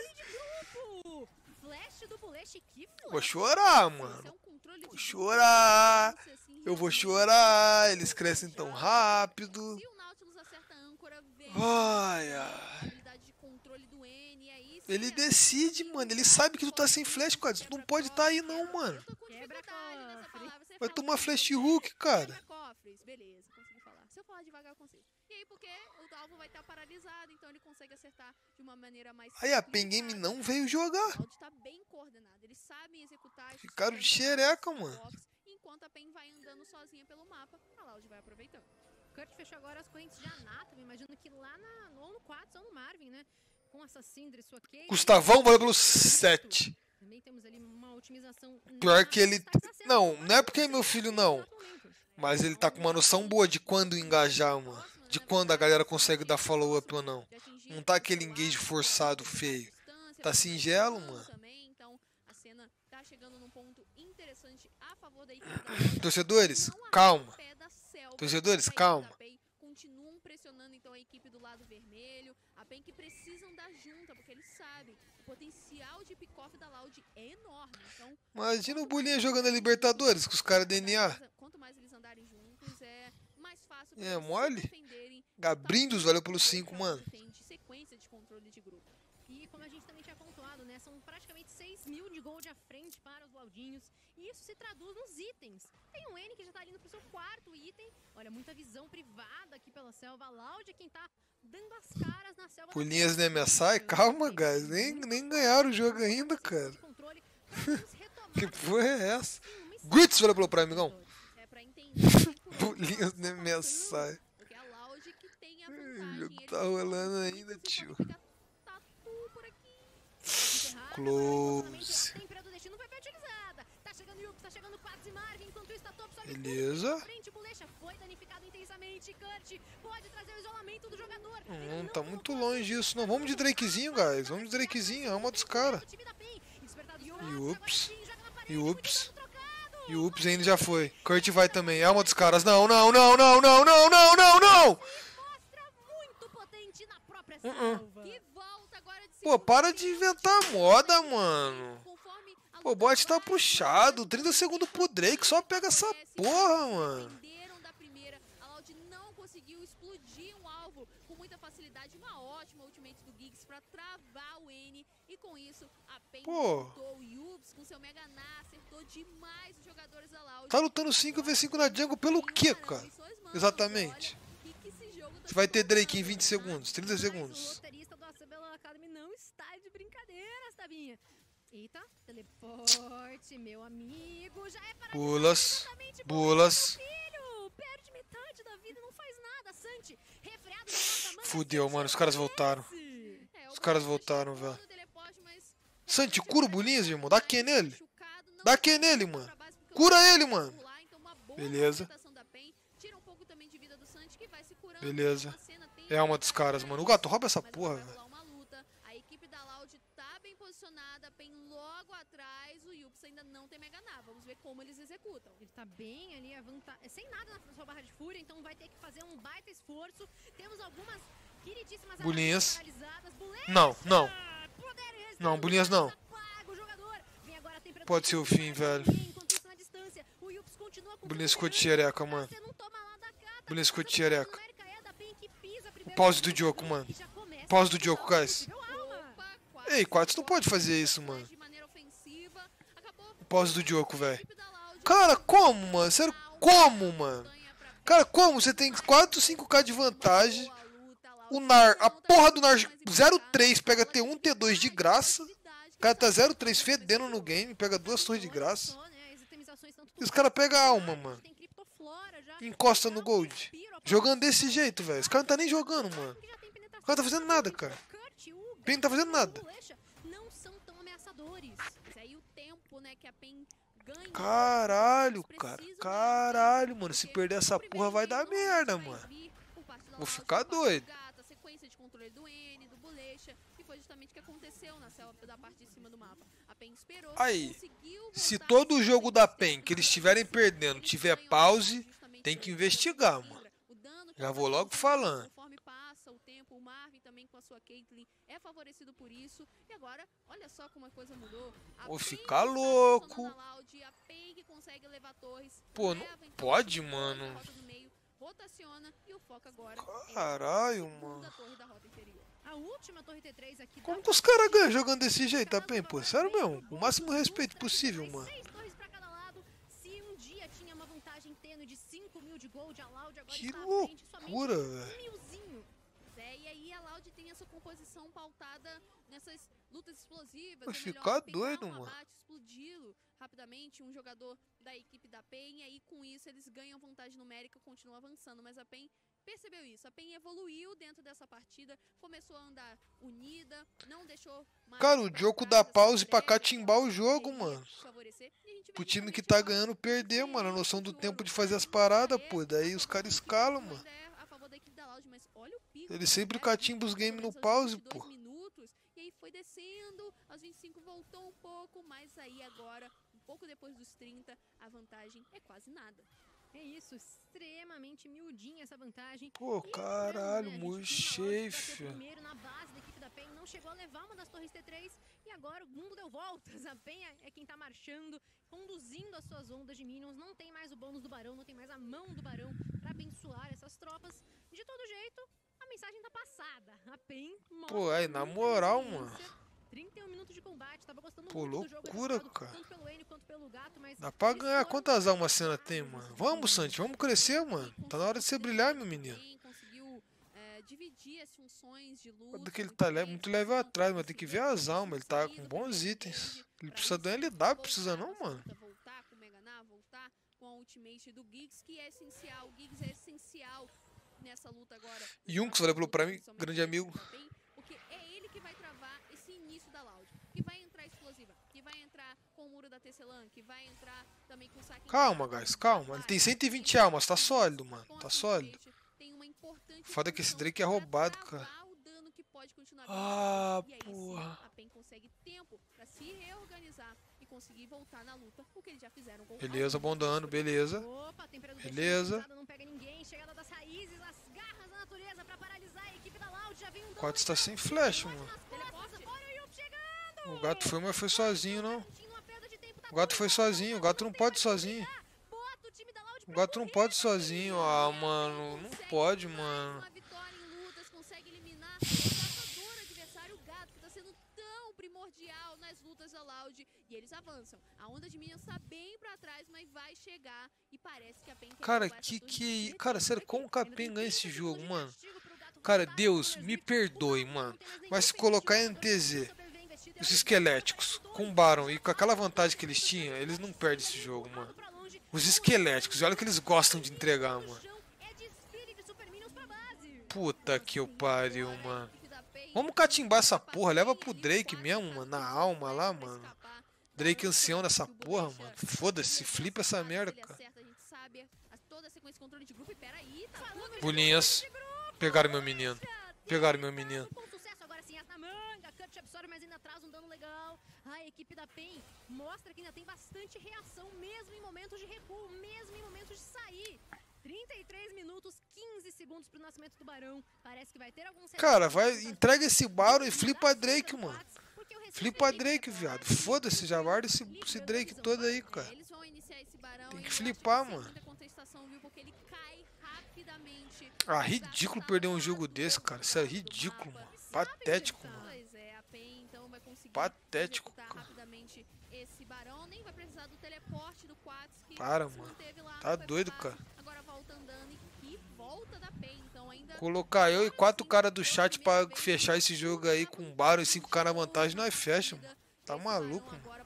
grupo. Flash do Bulete, que flash. Vou chorar, Esse é mano. um controle Vou de chorar. distância, assim, Eu vou realmente. chorar. Eles crescem tão rápido. Se o Nautilus acerta a âncora, vem Ai, a ai. habilidade de controle do N, e aí sim, Ele a- decide, mano. Ele sabe que tu tá sem flash, cara. Tu não pode tá aí, não, mano. Eu tô com Quebra dificuldade nessa cofre. palavra. Você Vai fala tomar comigo, flash né? hook, cara. Quebra cofres, beleza, consegui falar. Se eu falar devagar, eu consigo. E aí, porque o alvo vai estar paralisado, então ele consegue acertar de uma maneira mais... Aí a Pen Game não veio jogar. O Loud tá bem coordenado, eles sabem executar... esses Ficaram de plays xereca, dos mano. blocos. Enquanto a Pen vai andando sozinha pelo mapa, a Loud vai aproveitando. Kurt fechou agora as correntes de Anato. Imagino que lá na, no, ou no quatro ou no Marvin, né? Com essa Syndra e sua Kate. Gustavão valeu pelo sete. Também temos ali uma otimização. Pior na que ele- distância certa. não, não é porque é meu filho, não. Exato momento. Mas ele tá com uma noção boa de quando engajar, mano. De quando a galera consegue dar follow-up ou não. Não tá aquele engage forçado feio. Tá singelo, mano. Também, então a cena tá chegando num ponto interessante a favor da equipe da Loud. Torcedores, Não arrasta calma. o pé da selva. Torcedores, A equipe calma. da PEN continuam pressionando então a equipe do lado vermelho. A PEN que precisam dar junta, porque eles sabem o potencial de pick-off da Loud é enorme. Então, Imagina o Bolinha jogando a Libertadores com os caras D N A. quanto mais eles andarem juntos, é mais fácil pra É, eles se mole? defenderem. Gabrindos valeu pelo cinco, mano. Tem de sequência de controle de grupo. E como a gente também tinha pontuado, né? São praticamente seis mil de gold à frente para os Laudinhos. E isso se traduz nos itens. Tem um N que já tá indo pro seu quarto item. Olha, muita visão privada aqui pela selva. A Loud é quem tá dando as caras na selva. Pulinhas no M S I? Calma, guys. Nem, nem ganharam o jogo ainda, cara. Controle pra vamos retomar Que porra é essa? sim, uma Grits valeu pelo Prime, amigão. É pra entender. Pulinhas no M S I. Porque a Loud que tem a O vantagem. jogo eles tá são rolando muito ainda, difíceis, tio. podem pegar tatu por aqui. encerrada, Close. agora, a tempera do destino vai bem utilizada. Tá chegando o Yups, tá chegando o Quads e Marvin. Enquanto isso, tá top, sobe Beleza. na frente, Bulecha foi danificado intensamente. Kurt pode trazer o isolamento do jogador. Hum, tá muito longe isso. Não, vamos de Drakezinho, guys. Vamos de Drakezinho. É uma dos caras. E Yups. Yups. E o Ups ainda já foi. Kurt vai também. É uma dos caras. Não, não, não, não, não, não, não, não, não! Uh-uh. Pô, para de inventar moda, mano. Pô, o bot tá puxado. trinta segundos pro Drake. Só pega essa porra, mano. Pô. Tá lutando cinco contra cinco na jungle pelo quê, cara? Exatamente. Você vai ter Drake em vinte segundos, trinta segundos. Não está de brincadeira, Tavinha. Eita, teleporte, meu amigo. Já é para Bulas. Bulas. Perde metade da vida e não faz nada, Santi. Refreado de mata-mata. Fudeu, mano. Os caras voltaram. Os caras voltaram, velho. Santi, cura o Bulinhas, irmão. Dá Q nele. Dá Q nele, mano. Cura ele, mano. Beleza. Beleza. É alma dos caras, mano. O gato rouba essa porra, velho. A equipe da Loud tá bem posicionada, bem logo atrás. O Yups ainda não tem Mega Ná. Vamos ver como eles executam. Ele tá bem ali, a vantagem. Sem nada na sua barra de fúria, então vai ter que fazer um baita esforço. Temos algumas queridíssimas Bulinhas. Não, não. Não, Bulinhas não. Pode ser o fim, velho. Bulinhas ficou de xereca, mano. Bulinhas ficou de xereca. O pause do Joko, mano. Pause do Joko, guys. Ei, Quatro não pode fazer isso, mano. O pause do Joko, velho. Cara, como, mano? Sério, como, mano? Cara, como? Você tem quatro, cinco K de vantagem. O Nar, a porra do Nar zero três pega T um, T dois de graça. O cara tá zero três fedendo no game, pega duas torres de graça. E os caras pegam a alma, mano. Encosta no Gold. Jogando desse jeito, velho. Os caras não tá nem jogando, mano. O cara tá fazendo nada, cara. O Pen não tá fazendo nada. Caralho, cara. Caralho, mano. Se perder essa porra vai dar merda, mano. Vou ficar doido. Aí, se todo o jogo da P E N que eles estiverem perdendo tiver pause, tem que investigar, mano. Já vou logo falando. Conforme passa o tempo, o Marvin também com a sua Caitlyn é favorecido por isso. E agora, olha só como a coisa mudou. Vou ficar louco. Pô, não pode, mano. Caralho, mano. A última torre T três aqui. Como que os caras ganham jogando desse jeito, tá bem, pô? Sério mesmo, o máximo respeito possível, mano. Se um dia tinha uma vantagem tênue de cinco mil de gold, a Loud agora que está loucura, velho. É, e aí a Loud tem essa composição pautada nessas lutas explosivas. Vai é ficar doido, um mano. abate, explodi-lo rapidamente um jogador da equipe da P E N, e aí com isso eles ganham vantagem numérica, continuam avançando, mas a P E N percebeu isso. A P E N evoluiu dentro dessa partida, começou a andar unida, não deixou mais. Cara, o Joko dá pause pra catimbar o jogo, mano. Pro time que tá ganhando perder, mano. A noção do tempo de fazer as paradas, pô. Daí os caras escalam, mano. Ele sempre catimba os games no pause, pô. E aí foi descendo, aos vinte e cinco voltou um pouco, mas aí agora, um pouco depois dos trinta, a vantagem é quase nada. É isso, extremamente miudinha essa vantagem. Pô, caralho, murchei, filho. Primeiro na base da equipe da P E N, não chegou a levar uma das torres T três e agora o mundo deu voltas. A P E N é quem tá marchando, conduzindo as suas ondas de minions. Não tem mais o bônus do Barão, não tem mais a mão do Barão pra abençoar essas tropas. De todo jeito, a mensagem tá passada. A P E N mostra. Pô, aí, na moral, mano. trinta e um minutos de combate, tava gostando Pô, muito do jogo. loucura, Tanto cara. pelo N quanto pelo Gato, mas Dá pra ganhar. Quantas almas a cena tem, mano? Vamos, Santi, vamos crescer, mano. Tá na hora de você brilhar, meu menino. Conseguiu é, dividir as funções de luta. Porque ele tá leve, muito leve atrás, mas tem que ver as almas. Ele tá com bons itens. Ele precisa do L W, precisa não, mano. Voltar com o Mega Ná, voltar com a ultimate do Giggs, que é essencial. O Giggs é essencial nessa luta agora. Yunks falou pra mim, grande amigo. Porque é ele que vai travar esse início da Loud. Que vai entrar explosiva, que vai entrar com o muro da Tecelã, que vai entrar também com o saque. Calma, guys, calma. Ele tem cento e vinte almas, tá sólido, mano. Tá sólido. Foda que esse Drake é roubado, cara. Ah, porra. A P E N consegue tempo pra se reorganizar e conseguir voltar na luta, porque eles já fizeram gol. Beleza, bom dano, beleza. Opa, temperatura Beleza. descentralizada, não pega ninguém. Chegada das raízes, as garras da natureza pra paralisar a equipe da Loud. Já vem um O quatro está sem flash, mano. O gato foi, mas foi sozinho, não. O gato foi sozinho, o gato não pode ir sozinho. O gato não pode ir sozinho. Ah, mano, não pode, mano. Uma vitória em lutas, consegue eliminar o caçador adversário, o gato, que tá sendo tão primordial nas lutas da Loud. E eles avançam. A onda de Minions tá bem pra trás, mas vai chegar. E parece que a PEN... Cara, que que... Cara, sério, como que a PEN ganha esse jogo, mano? Cara, Deus, me perdoe, mano. Mas se colocar N T Z, os esqueléticos, com Baron e com aquela vantagem que eles tinham, eles não perdem esse jogo, mano. Os esqueléticos, olha o que eles gostam de entregar, mano. Puta que eu pariu, mano. Vamos catimbar essa porra, leva pro Drake mesmo, mano, na alma lá, mano. Drake ancião nessa porra, mano. Foda-se, flipa essa merda, cara. Bolinhas. Pegaram meu menino. Pegaram meu menino. Mas ainda traz um dano legal. A equipe da PEN mostra que ainda tem bastante reação, mesmo em momentos de recuo, mesmo em momentos de sair. trinta e três minutos, quinze segundos pro nascimento do Barão. Parece que vai ter algum... Cara, vai, entrega esse Baron e flipa a Drake, mano. Flipa a Drake, viado. Foda-se, já guarda esse, esse Drake todo aí, cara. Tem que flipar, mano. Ah, ridículo perder um jogo desse, cara. Isso é ridículo, mano. Patético, mano. Patético, cara. Para, mano. Tá doido, cara. Colocar eu e quatro caras do chat pra fechar esse jogo aí com um Baron e cinco caras na vantagem, nós fecha, mano. Tá maluco, mano.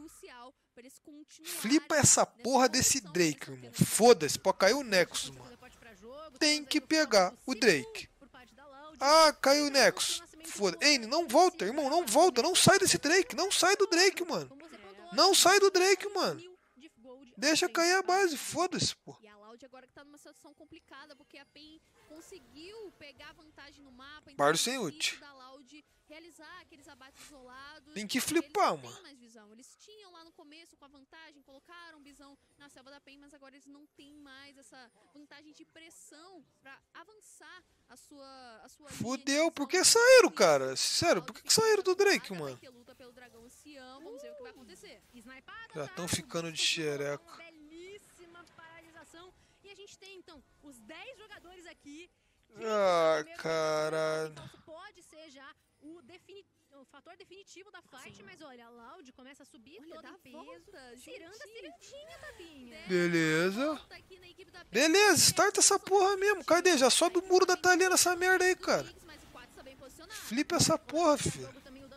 Flipa essa porra desse Drake, irmão. Foda-se, pode cair o Nexus, mano. Tem que pegar o Drake. Ah, caiu o Nexus. Foda. N, não volta, irmão, não volta. Não sai desse Drake, não sai do Drake, mano. Não sai do Drake, mano. Deixa cair a base, foda-se, pô. E a Loud agora que tá numa situação complicada, porque a PEN conseguiu pegar vantagem no mapa. Bardo sem ult. Realizar aqueles abates isolados. Tem que flipar, eles não mano. têm mais visão. Eles tinham lá no começo com a vantagem, colocaram visão na selva da PEN, mas agora eles não têm mais essa vantagem de pressão pra avançar a sua, a sua Fudeu, por que saíram, cara? Sério, por que, que saíram do Drake, mano? Vamos ver o que vai acontecer. Já estão ficando de xereca. Belíssima paralisação. E a gente tem, então, os dez jogadores aqui. Ah, caralho. Pode ser já o, defini o fator definitivo da fight, sim. Mas olha, a Loud começa a subir olha, todo em peso. Volta, ciranda, cirandinha, Tavinha. Beleza. Beleza, starta essa porra mesmo. Cadê? Já sobe o muro da Thalia nessa merda aí, cara. Flipa essa porra, filho.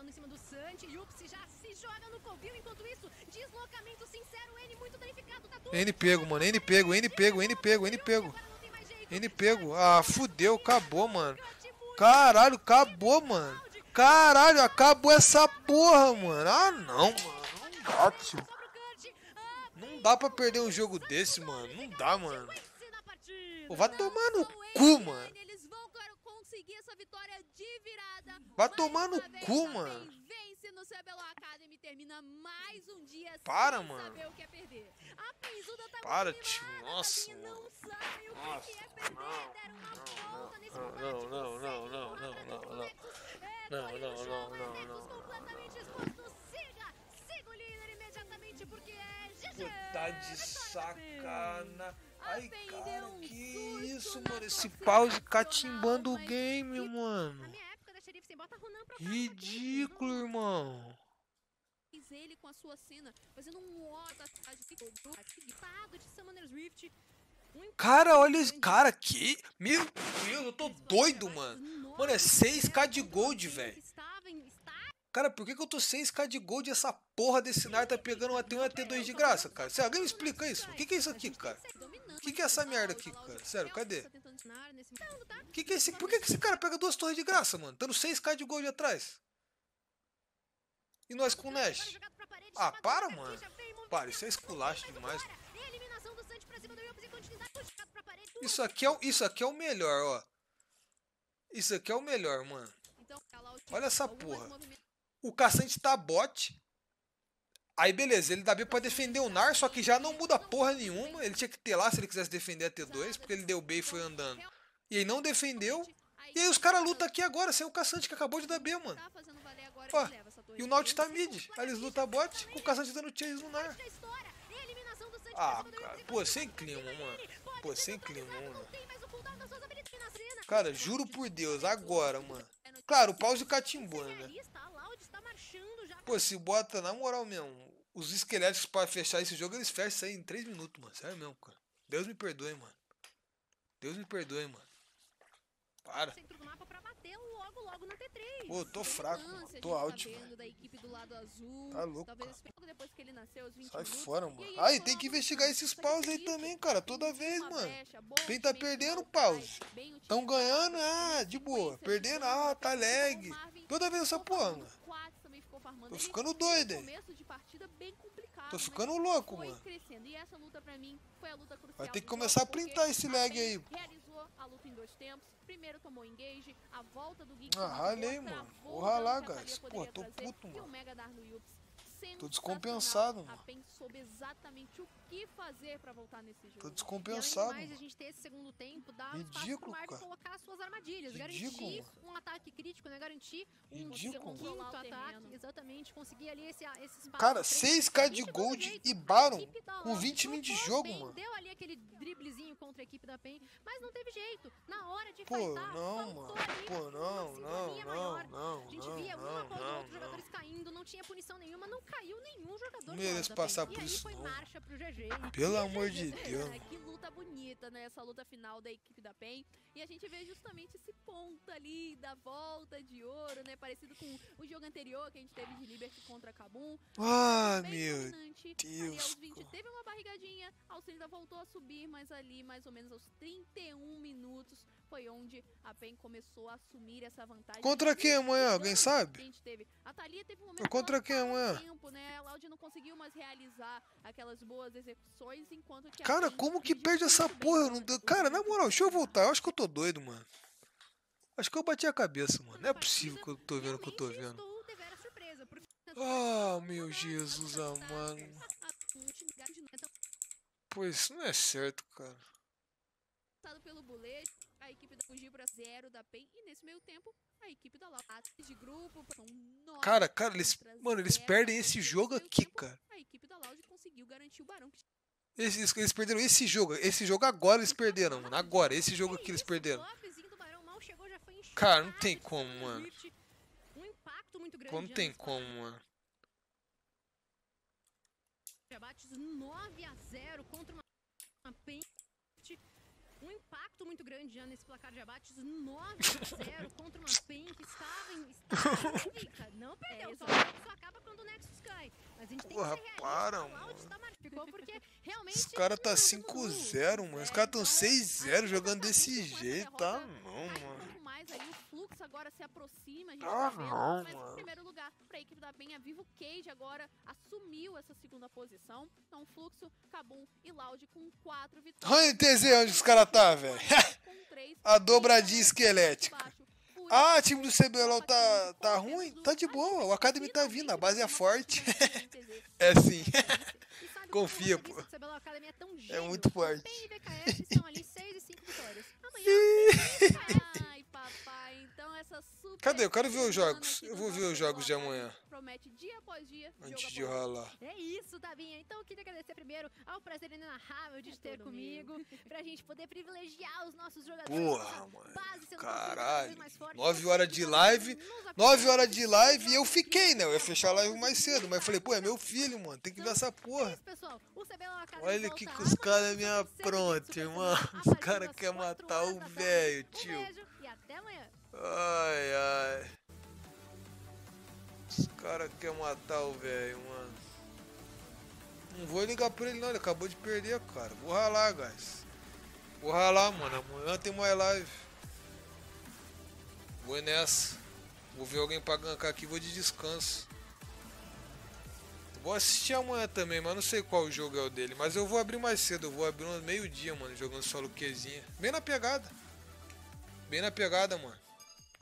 N pego, mano. N pego, N pego, N pego, N pego. N pego. Ah, fudeu, acabou, mano. Caralho, acabou, mano. Caralho, acabou essa porra, mano. Ah, não, mano. Não dá, tio. Não dá pra perder um jogo desse, mano. Não dá, mano. Pô, vai tomar no cu, mano. Vai tomar no cu, mano. Para, mano. Para, tio. Nossa, mano. Nossa. Não, não, não, não, não, não, não. Não, não, não, não, não. Tá de sacana. Ai, cara, que isso, mano. Esse pause catimbando o game, mano. Ridículo, irmão. Ele com a sua cena, fazendo um ótimo de Summoner's Rift. Cara, olha esse cara aqui. Meu Deus, eu tô doido, mano. Mano, é seis k de gold, velho. Cara, por que que eu tô seis k de gold e essa porra desse Nar tá pegando um A T um e um A T dois de graça, cara? Sério, alguém me explica isso? O que que é isso aqui, cara? O que que é essa merda aqui, cara? Sério, cadê? Que que é esse... Por que que esse cara pega duas torres de graça, mano? Tendo seis k de gold atrás. E nós com o Nash. Ah, para, mano. Para, isso é esculacho demais. Isso aqui, é, isso aqui é o melhor, ó. Isso aqui é o melhor, mano. Olha essa porra. O caçante tá bot. Aí beleza, ele dá B pra defender o Nar, só que já não muda porra nenhuma. Ele tinha que ter lá se ele quisesse defender a T dois, porque ele deu B e foi andando. E aí não defendeu. E aí os caras lutam aqui agora, sem o Caçante que acabou de dar B, mano. Ó, e o Naut tá mid. Aí eles lutam bot com o Caçante dando chase no Nar. Ah, cara, pô, sem clima, mano. Pô, sem clima, mano. Cara, juro por Deus, agora, mano. Claro, o pause catimbou, né? Pô, se bota, na moral mesmo, os esqueléticos pra fechar esse jogo, eles fecham isso aí em três minutos, mano. Sério mesmo, cara. Deus me perdoe, mano. Deus me perdoe, mano. Para. Pô, tô fraco, mano. Tô out, mano. Tá louco, cara. Sai fora, mano. Aí, tem que investigar esses paus aí também, cara. Toda vez, mano. Quem tá perdendo, pause. Tão ganhando, ah, de boa. Perdendo, ah, tá lag. Toda vez essa porra, mano. Tô ficando doido, hein. Tô ficando louco, mano. Vai ter que começar a printar esse lag aí. A luta em dois tempos. Primeiro tomou engage, a volta do Gui. Ah, ralei, mano. Vou ralar, guys. Pô, tô puto, mano. Tô descompensado, mano. A PEN soube exatamente o que fazer pra voltar nesse jogo. Tô descompensado, mais mano. a gente ter esse segundo tempo, dá Ridículo, espaço pro Marvin cara. colocar suas armadilhas, Ridículo, garantir mano. um ataque crítico, né? Garantir um Ridículo. quinto ataque, exatamente, conseguir ali esse, esse espaço. Cara, pra frente. seis K de E de todo gold jeito, e a Baron equipe da com Loud vinte min de propôs jogo, bem, mano. Deu ali aquele driblezinho contra a equipe da PEN, mas não teve jeito. Na hora de Pô, fightar, não, faltou mano. ali Pô, uma não, não, sintonia não, maior. não, A gente não, via um não, após o não, outro, não. jogadores caindo, não tinha punição nenhuma, não caiu nenhum jogador. Não do mereço lado da passar PEN. por E aí isso, foi não. marcha pro G G. Pelo amor de Deus. Que luta bonita, né? Essa luta final da equipe da PEN. E a gente vê justamente esse ponto ali da volta de ouro, né? Parecido com o jogo anterior que a gente teve de Liberty contra Kabum. Ah, Bem meu dominante. Ali aos Deus. vinte teve uma barrigadinha, aos trinta voltou a subir, mas ali mais ou menos aos trinta e um minutos foi onde a PEN começou a assumir essa vantagem. Contra quem amanhã? Alguém sabe? A gente teve. A Thalia teve um momento Contra que quem ela parou amanhã? um tempo, né? A Loud não conseguiu mais realizar aquelas boas execuções, enquanto que a Cara, PEN como que pediu perde essa muito bem porra? Eu o- não deu- o Cara, jogo. na moral, deixa eu voltar. Eu acho que eu tô doido, mano. Acho que eu bati a cabeça, mano. Não é possível que eu tô vendo o que eu tô Realmente vendo. estou devera surpresa, porque Ah, meu Jesus amado. Um time grande não é tão Pô, isso não é certo, cara. passado pelo Bullet, a equipe da fugiu pra zero da PEN e nesse meio tempo a equipe da Loud de grupo são nove Cara, cara, eles. contra Mano, eles zero. perdem esse jogo Nesse meio aqui, tempo, cara. A equipe da Loud conseguiu garantir o Barão. que Eles, eles- eles perderam esse jogo. Esse jogo agora eles perderam, mano. Agora, esse jogo aqui eles perderam. O buffzinho do Barão mal chegou, já foi enxugado. Cara, não tem como, mano. Um impacto muito grande. Pô, não já tem nesse como, mano. Abates nove a zero contra uma, uma PEN. Um impacto muito grande já nesse placar de abates nove a zero contra uma PEN que estava em estava em rica. Não perdeu, É, só, só acaba quando o Nexus cai. Mas a gente tem Porra, que ser realista, para, a Loud mano. está marcou porque realmente Os caras tá não deu cinco a no- zero, mano. Os caras tão seis a zero jogando desse jeito, tá? Não, Mas mano. quanto mais aí o fluxo agora se aproxima, a gente Ah, tá vendo. não, Mas mano. em primeiro lugar, pra equipe da PEN, a Vivo Cage agora assumiu essa segunda posição. Então, Fluxo, Kabum e Loud com quatro vitórias. Olha o T Z onde os caras tá, velho. Com três. A dobradinha E esquelética. baixo, Fúria, Ah, o time do C B L O tá, Patinho, tá com ruim? menos Tá um. de boa. O A Academy gente tá vindo, a finalmente base é tem uma forte. partida no T Z. É sim. E sabe Confia, como pô. o C B L O Academy é tão É gênio? muito A forte. PEN e B K S estão ali seis e cinco vitórias. Amanhã Ai, papai, então essa super Cadê? Eu quero ver os semana jogos. aqui Eu do vou ver nosso os jogos de Loud amanhã. Promete dia após dia. Antes jogo de após ralar. É isso, Davinha. Então eu queria agradecer primeiro ao prazer inenarrável de É te ter todo comigo, pra gente poder privilegiar os nossos jogadores. Porra, nossa mano. base sendo Caralho. mais forte. Nove horas de live. Nove horas de live e eu fiquei, né? Eu ia fechar a live mais cedo. Mas eu falei, pô, é meu filho, mano. Tem que ver essa É porra. isso, pessoal. O C B L O Academy Olha volta que que amanhã, os caras me terceiro vídeo aprontam, Super irmão. Semana, a Os partir caras das querem quatro matar horas o da tarde. velho, Um tio. beijo e até amanhã. Ai, ai. Os caras querem matar o velho, mano. Não vou ligar pra ele não, ele acabou de perder, cara. Vou ralar, guys. Vou ralar, mano. Amanhã tem mais live. Vou nessa. Vou ver alguém pra gankar aqui, vou de descanso. Vou assistir amanhã também, mas não sei qual jogo é o dele. Mas eu vou abrir mais cedo, eu vou abrir no meio-dia, mano, jogando solo Qzinha. Bem na pegada. Bem na pegada, mano.